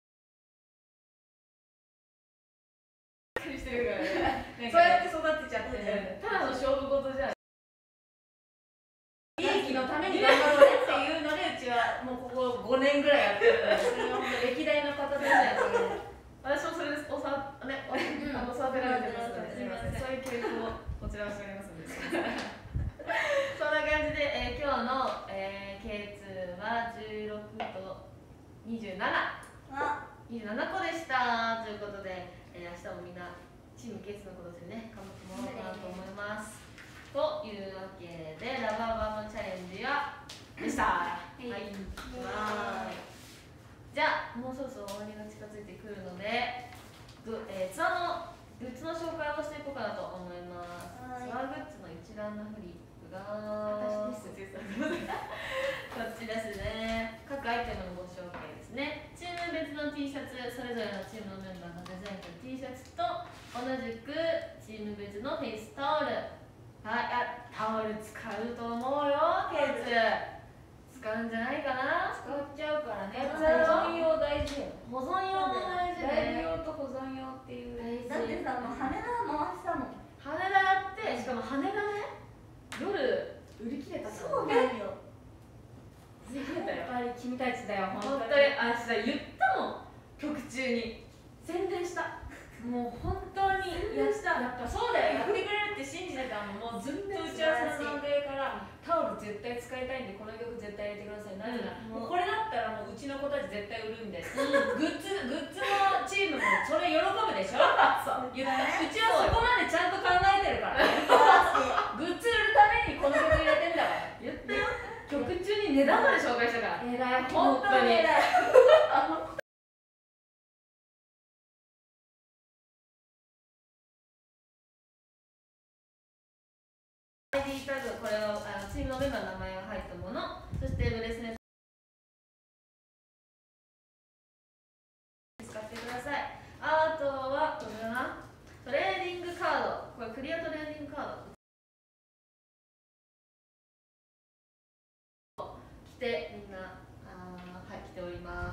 してるからね。 そうやって育てちゃってね。ただの勝負事じゃん。 利益のために頑張ろうねっていうので、うちはもうここごねんぐらいやってるので、それは本当歴代の方ですね。 私もそれです。おさ、ね、お、あの、育てられてますので、すみません。そういう教育をこちらはしておりますので。そんな感じで、えー、今日の、えー、ケーツー はじゅうろくとにじゅうなな。 あ、 にじゅうななこでしたということで、えー、明日もみんなチームケーツのことでね頑張ってもらおうかなと思います。というわけでラバーバのチャレンジはでした。はい。はい。じゃあもうそろそろ終わりが近づいてくるので、ぐえー、ツアーのグッズの紹介をしていこうかなと思います。 はいツアーグッズの一覧のフリップが私です。 こっちですね。各アイテムのご紹介ですね。チーム別の T シャツ、それぞれのチームのメンバーがデザインした T シャツと同じくチーム別のフェイスタオル。はい、あ、タオル使うと思うよ、ケーツ。使うんじゃないかな。 使っちゃうからね。保使っちゃう存用大事よ。 保存用も大事ライブね。 用と保存用っていう。 だってさ、もう羽田回したもん。 羽田やって、しかも羽がね、夜売り切れたから。 そうなんよ。 売り切れたよ。 やっぱり君たちだよ、 本当本当に。 にあした言ったもん、曲中に宣伝した。 もう本当にやったやっぱそうだよ、やってくれるって信じてたもん。もうずっと打ち合わせの上からタオル絶対使いたいんでこの曲絶対入れてください。なぜなら、 うんもうこれだったらもううちの子たち絶対売るんで、グッズグッズのチームもそれ喜ぶでしょ。 そう言ったうちはそこまでちゃんと考えてるからね。 素晴らしい。 グッズ売るためにこの曲入れてんだから。 言ったよ。曲中に値段まで紹介したから。 えらい、 本当にえらい。 アイディー タグ、これはあのチームのメンバーの名前が入ったもの、そしてブレスレット使ってください。あとはこれだな、トレーディングカード、これクリアトレーディングカード着てみんなあーはい着ております。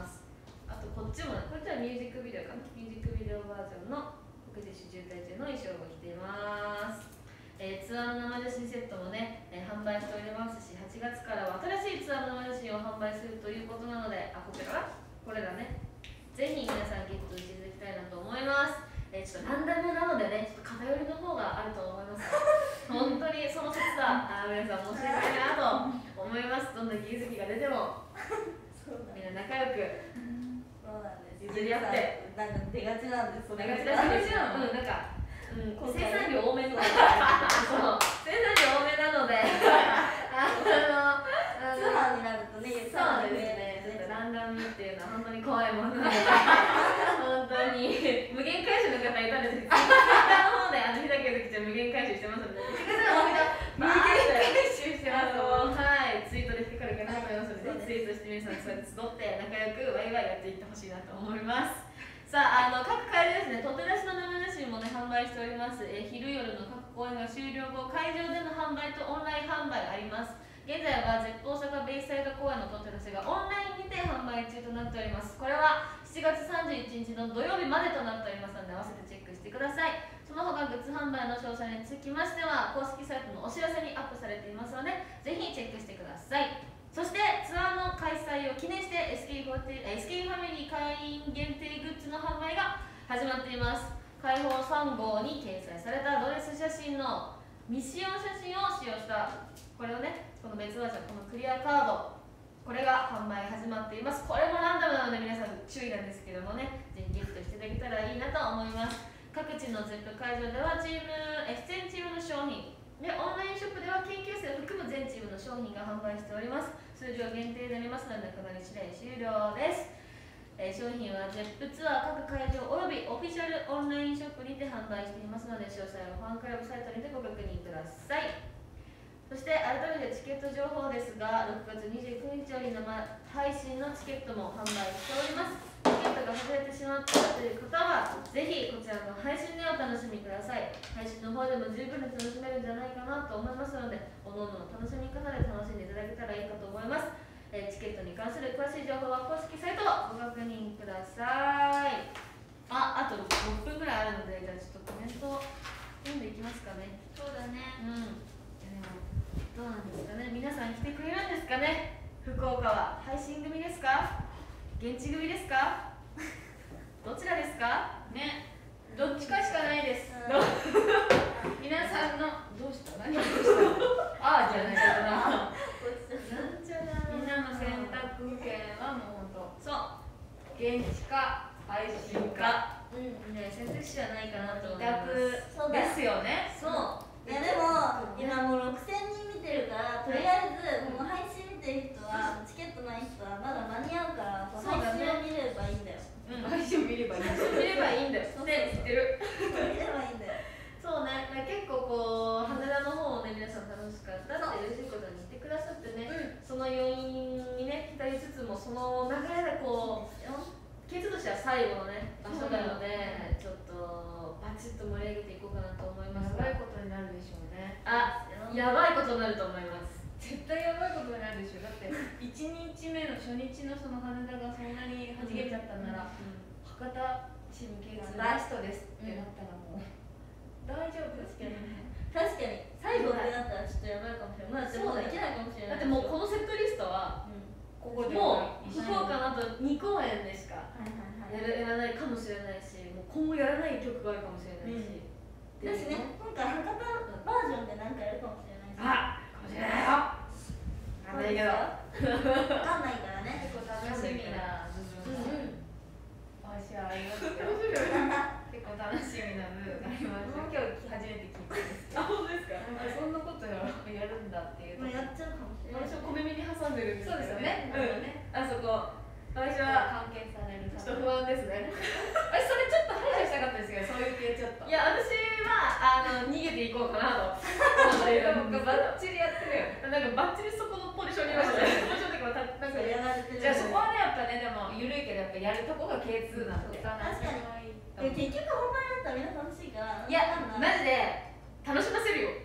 ちもね、こっちはミュージックビデオかな、ミュージックビデオバージョンの国実習渋滞中の衣装を着ています。えー、ツアーの生写真セットもね、えー、販売しておりますし、はちがつからは新しいツアーの生写真を販売するということなので、あ、こちらこれだね、ぜひ皆さんゲットしていただきたいなと思います。えー、ちょっとランダムなのでね、ちょっと偏りの方があると思います本当にその説はあ皆さん申し訳ないなと思います。どんな気づきが出てもみんな仲良く譲り合ってなんか出がちなんです。 出がちだし、うん、なんか、うん、生産量多めとかそう生産量多めなのであの通販になるとね、 そうですね、ランダムっていうのは本当に怖いものなので本当に無限回収の方いたんですけど、ツイッターの方であの日だけの時ちゃん無限回収してますので、無限回収してますので、はい、ツイートで引っかかるかなと思いますので、ツイートして皆さんそうやって集って仲良くワイワイやっていってほしいなと思います。さあ、あの各会場ですね、取って出しの生写真もね販売しております。えー、昼夜の各公演が終了後、会場での販売とオンライン販売あります。現在は ゼップ 大阪ベイサイド公演の取って出しがオンラインにて販売中となっております。これはしちがつさんじゅういちにちの土曜日までとなっておりますので、合わせてチェックしてください。その他グッズ販売の詳細につきましては公式サイトのお知らせにアップされていますので、ぜひチェックしてください。そしてツアーの開催を記念して エスケー ファミリー会員限定グッズの販売が始まっています。開放さん号に掲載されたドレス写真の未使用写真を使用したこれをね、この別バージョン、このクリアカード、これが販売始まっています。これもランダムなので皆さん注意なんですけどもね、ぜひゲットしていただけたらいいなと思います。各地の ゼップ 会場ではチーム出演チームの商品で、オンラインショップでは研究生を含む全チームの商品が販売しております。数量限定でありますので、なくなり次第終了です。えー、商品は ゼップ ツアー各会場およびオフィシャルオンラインショップにて販売していますので、詳細はファンクラブサイトにてご確認ください。そして改めてチケット情報ですが、ろくがつにじゅうくにちより生配信のチケットも販売しております。チケットが外れてしまったという方は、ぜひこちらの配信でお楽しみください。配信の方でも十分に楽しめるんじゃないかなと思いますので、おのおのの楽しみ方で楽しんでいただけたらいいかと思います。えー、チケットに関する詳しい情報は公式サイトをご確認ください。あ、あとろっぷんぐらいあるので、じゃあちょっとコメント読んでいきますかね。 そうだね。 うん。どうなんですかね、皆さん来てくれるんですかね。福岡は配信組ですか、現地組ですかどちらですかね、どっちかしかないです。皆さんのどうした何どうしたああじゃないかななんちゃらみんなの選択権はもうほんとそう現地か配信か、 うんね、選択肢はないかなと思いまます。 そうですよね。 そういやでも今もうろくせんにん見てるから、とりあえずこの配信見てる人はチケットない人はまだ間に合うから、配信を見ればいいんだよ。 うん、配信を見ればいいんだよ。 見ればいいんだよ。で、知ってる。 見ればいいんだよ。 そうね、結構こう羽田の方をね、皆さん楽しかったって嬉しいことに言ってくださってね、うん、その要因にね浸りつつも、その流れでこうケツとしては最後のね場所なので、ちょっとバチッと盛り上げていこうかなと思いますが、 やばいことになるでしょうね。 あ、やばいことになると思います。 絶対やばいことになるでしょ。だっていちにちめの初日のその羽田がそんなにはじけちゃったなら、うんうん、博多チーム系がラストですってなったらもう、うん、大丈夫ですけどね。 確かに最後ってなったらちょっとやばいかもしれない。まあでもできないかもしれない。 だってもうこのセットリストは、うん、ここでもう福岡のあとにこうえんでしかやらないかもしれないし、もう今後やらない曲があるかもしれないし、 うん、だしね、今回博多バージョンで何かやるかもしれないし、 あ、かもしれないよ。わかんないけどわかんないからね。 結構楽しみな部分が私はありますよ。結構楽しみな部分があります。今日初めて聞いたんですけど。 あ、本当ですか。 そんなことやるんだっていう。 もうやっちゃうかもしれない。 私も小耳に挟んでるんですそうですよね。 うん。あそこ。私は関係される。 ちょっと不安ですね。 私それちょっと排除したかったですけど、そういう系ちょっと。 いや、私はあの逃げていこうかなと思っているんです。 バッチリやってるよ。 なんかバッチリそこのポジションにいましたね。ポジションとかなんかやられてる。 じゃあそこはね、やっぱね、でも緩いけどやっぱやるとこが ケーツー なんで。 確かに。結局本番だったらみんな楽しいから。 いや、マジで楽しませるよ。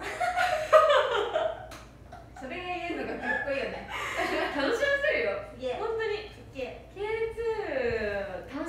それが言えるのがかっこいいよね。 楽しませるよ。 すげえ。 本当に。ケーツー 楽し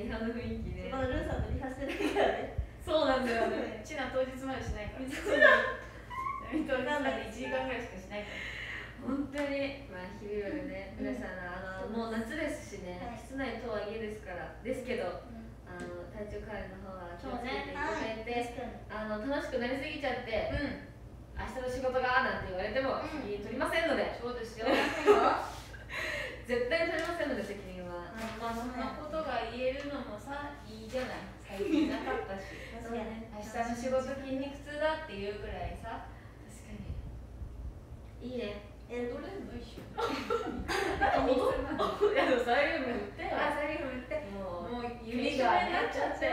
リハの雰囲気ね。 まだルーさんとリハしてないからね。 そうなんだよね。チナ当日までしないから。チナ当日までいちじかんぐらいしかしないから。 本当に、まあ昼夜ね、皆さんあのもう夏ですしね、室内とはいえですからですけど、あの体調管理の方は気をつけていただいて、あの楽しくなりすぎちゃって、明日の仕事がなんて言われても責任取りませんので、 そうですよ。 絶対に取りませんので責任は。 まあそんなことが言えるのもさ、いいじゃない。最近なかったし。 確かに。 明日の仕事筋肉痛だっていうぐらいさ。 確かに。いいね。 え、どれでもいいっしょ。 なんか戻る。いやでもサイリウム振って。 あ、サイリウム振って。 もうもう指がなっちゃって。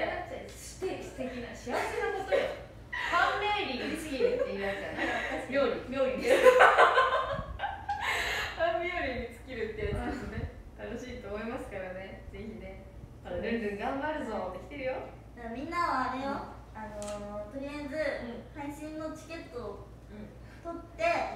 素敵素敵な幸せなことよ。ファンメイリーに尽きるっていうやつやね。料理料理です。 ファンメイリーに尽きるってやつですね。楽しいと思いますからね。ぜひね。ルンルン頑張るぞって来てるよ。 だからみんなはあれよ。あのとりあえず配信のチケットを取って。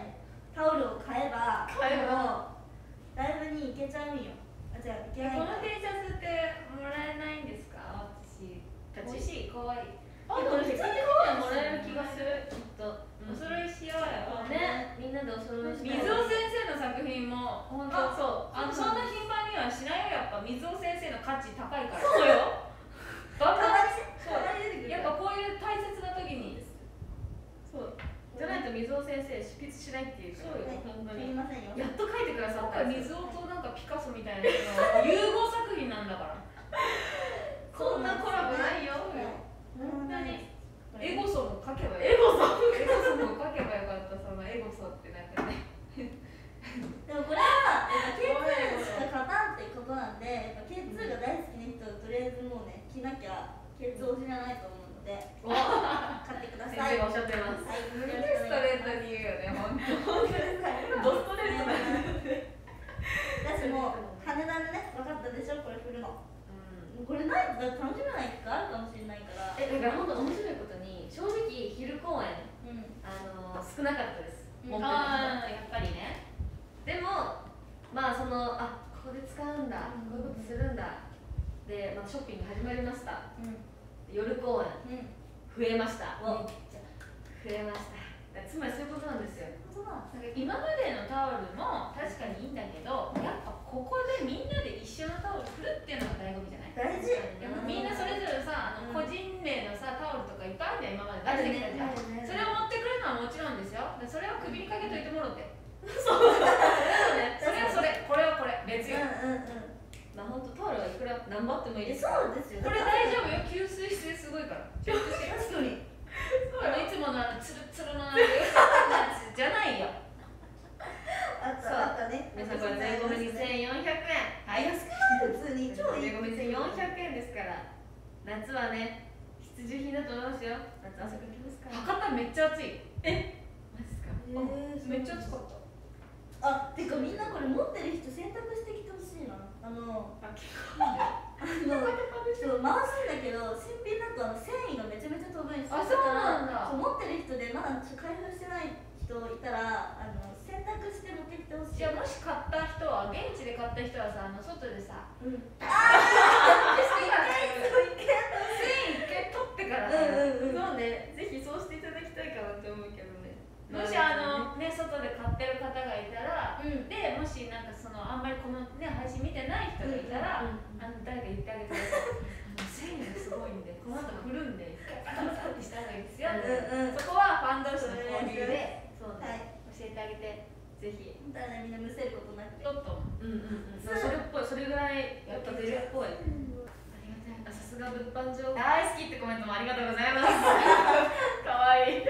タオルを買えば、 買えばライブに行けちゃうんよ。あ、じゃあ行けない。 この T シャツってもらえないんですか？私欲しい、かわいい。 あ、でも普通にもらえる気がする。きっとお揃いしようよね。みんなでお揃いし水尾先生の作品も本当そう。あのそんな頻繁にはしないよ。やっぱ水尾先生の価値高いから。 そうよ。 バカにそう。やっぱこういう大切な時にそうじゃないと水尾先生執筆しないっていうから。 そうよ。 本当に。 すみませんよ。 やっと書いてくださった。 水尾となんかピカソみたいな融合作品なんだから。 そんなコラボないよ。 本当に。エゴソも書けばエゴソエゴソも書けばよかった。そのエゴソってなんかね。 でもこれはやっぱ ケーツー しか勝たんってことなんで、やっぱ ケーツー が大好きな人はとりあえずもうね着なきゃ ケーツー 推しじゃないと思うので買ってください。 先生がおっしゃってます。 はい。 ストレートに言うよね。本当。 ドストレートなんで。 だしもう羽田でね分かったでしょこれ振るの。これないと楽しめないとかあるかもしれないから。 え、だから本当面白いことに正直昼公演、 うん、 あの少なかったです。 持ってる人やっぱりね。 でもまあそのあここで使うんだ、うん、こういうことするんだで、まあ、ショッピング始まりました。うん、夜公演、うん、増えました。めっちゃ増えました。つまりそういうことなんですよ。 今までのタオルも確かにいいんだけど、やっぱここでみんなで一緒のタオル振るっていうのが醍醐味じゃない？ 大事。 みんなそれぞれさ、あの個人名のさタオルとかいっぱいあるんだよ今まで出してきたじゃん。それを持ってくるのはもちろんですよ。それを首にかけといてもろって。そうね。それはそれ、これはこれ別よ。 うんうんうん。 まあ本当タオルはいくら頑張ってもいいです。 そうですよ。 これ大丈夫よ。吸水性すごいから。ちゃんとしてる。 確かに。 あのいつものあのツルツルのやつじゃないよ。 あったあったね。 皆さんこれ税込みにせんよんひゃくえん。 はい。安くない普通に超いい。 税込みせんよんひゃくえんですから。夏はね必需品だと思いますよ。夏汗かきますから。 博多めっちゃ暑い。 え？マジですか？ めっちゃ暑かった。 あ、てかみんなこれ持ってる人選択してきてほしいな。あのあ、結構あのそう回すんだけど新品だとあの繊維がめちゃめちゃ飛ぶんですよ。 あ、そうなんだ。 そう持ってる人でまだ開封してない人いたらあの選択して持ってきてほしい。 じゃあもし買った人は現地で買った人はさあの外でさ、 うん、 ああ一回繊維一回取ってから、 うんうんうん、 そうねぜひそうしていただきたいかなって思うけどね。 もしあのね外で買ってる方がいたら、うん、でもしなんかそのあんまりこのね配信見てない人がいたら、うんうん、あの誰か言ってあげてください。繊維がすごいんでこの後振るんで一回パタパタってした方がいいですよ。うんうん、そこはファン同士の交流でそうね、はい、教えてあげてぜひ。 だからみんなむせることなくて。 ちょっとうんうんうん。それっぽいそれぐらいやっぱ出るっぽい。ありがたい。さすが物販上大好きってコメントもありがとうございます。可愛い。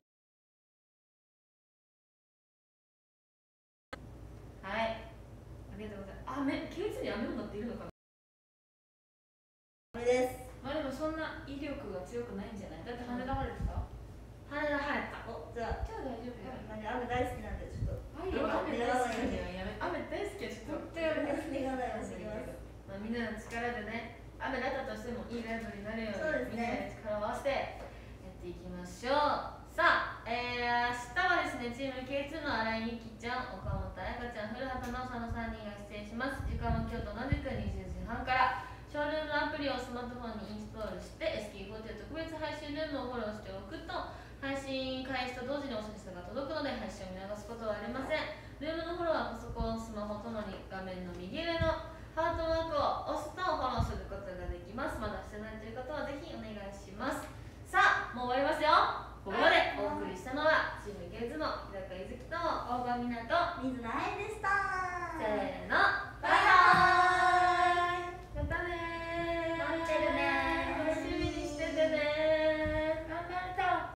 はい。ありがとうございます。あ、め、ケーツに雨を持っているのかな。 これです。 まあでもそんな威力が強くないんじゃない？だって羽田晴れてた？ 羽田晴れた。 お、じゃあ。 じゃあ大丈夫よ。 なんか雨大好きなんでちょっと。 雨大好きはやめ。雨大好きはちょっと。 本当やめて。 願いをしてきます。 まあみんなの力でね、雨だったとしてもいいライブになるように、 そうですね、 みんなで力を合わせてやっていきましょう。さあ、えー、明日はですね、チーム ケーツー の新井由紀ちゃん、岡本彩香ちゃん、古畑奈緒さんのさんにんが出演します。時間は今日と同じくにじゅうじはんから。 ショールームアプリをスマートフォンにインストールして エスケーフォーティー 特別配信ルームをフォローしておくと配信開始と同時にお知らせが届くので配信を見逃すことはありません。ルームのフォローはパソコン、スマホともに画面の右上のハートマークを押すとフォローすることができます。まだしてないという方はぜひお願いします。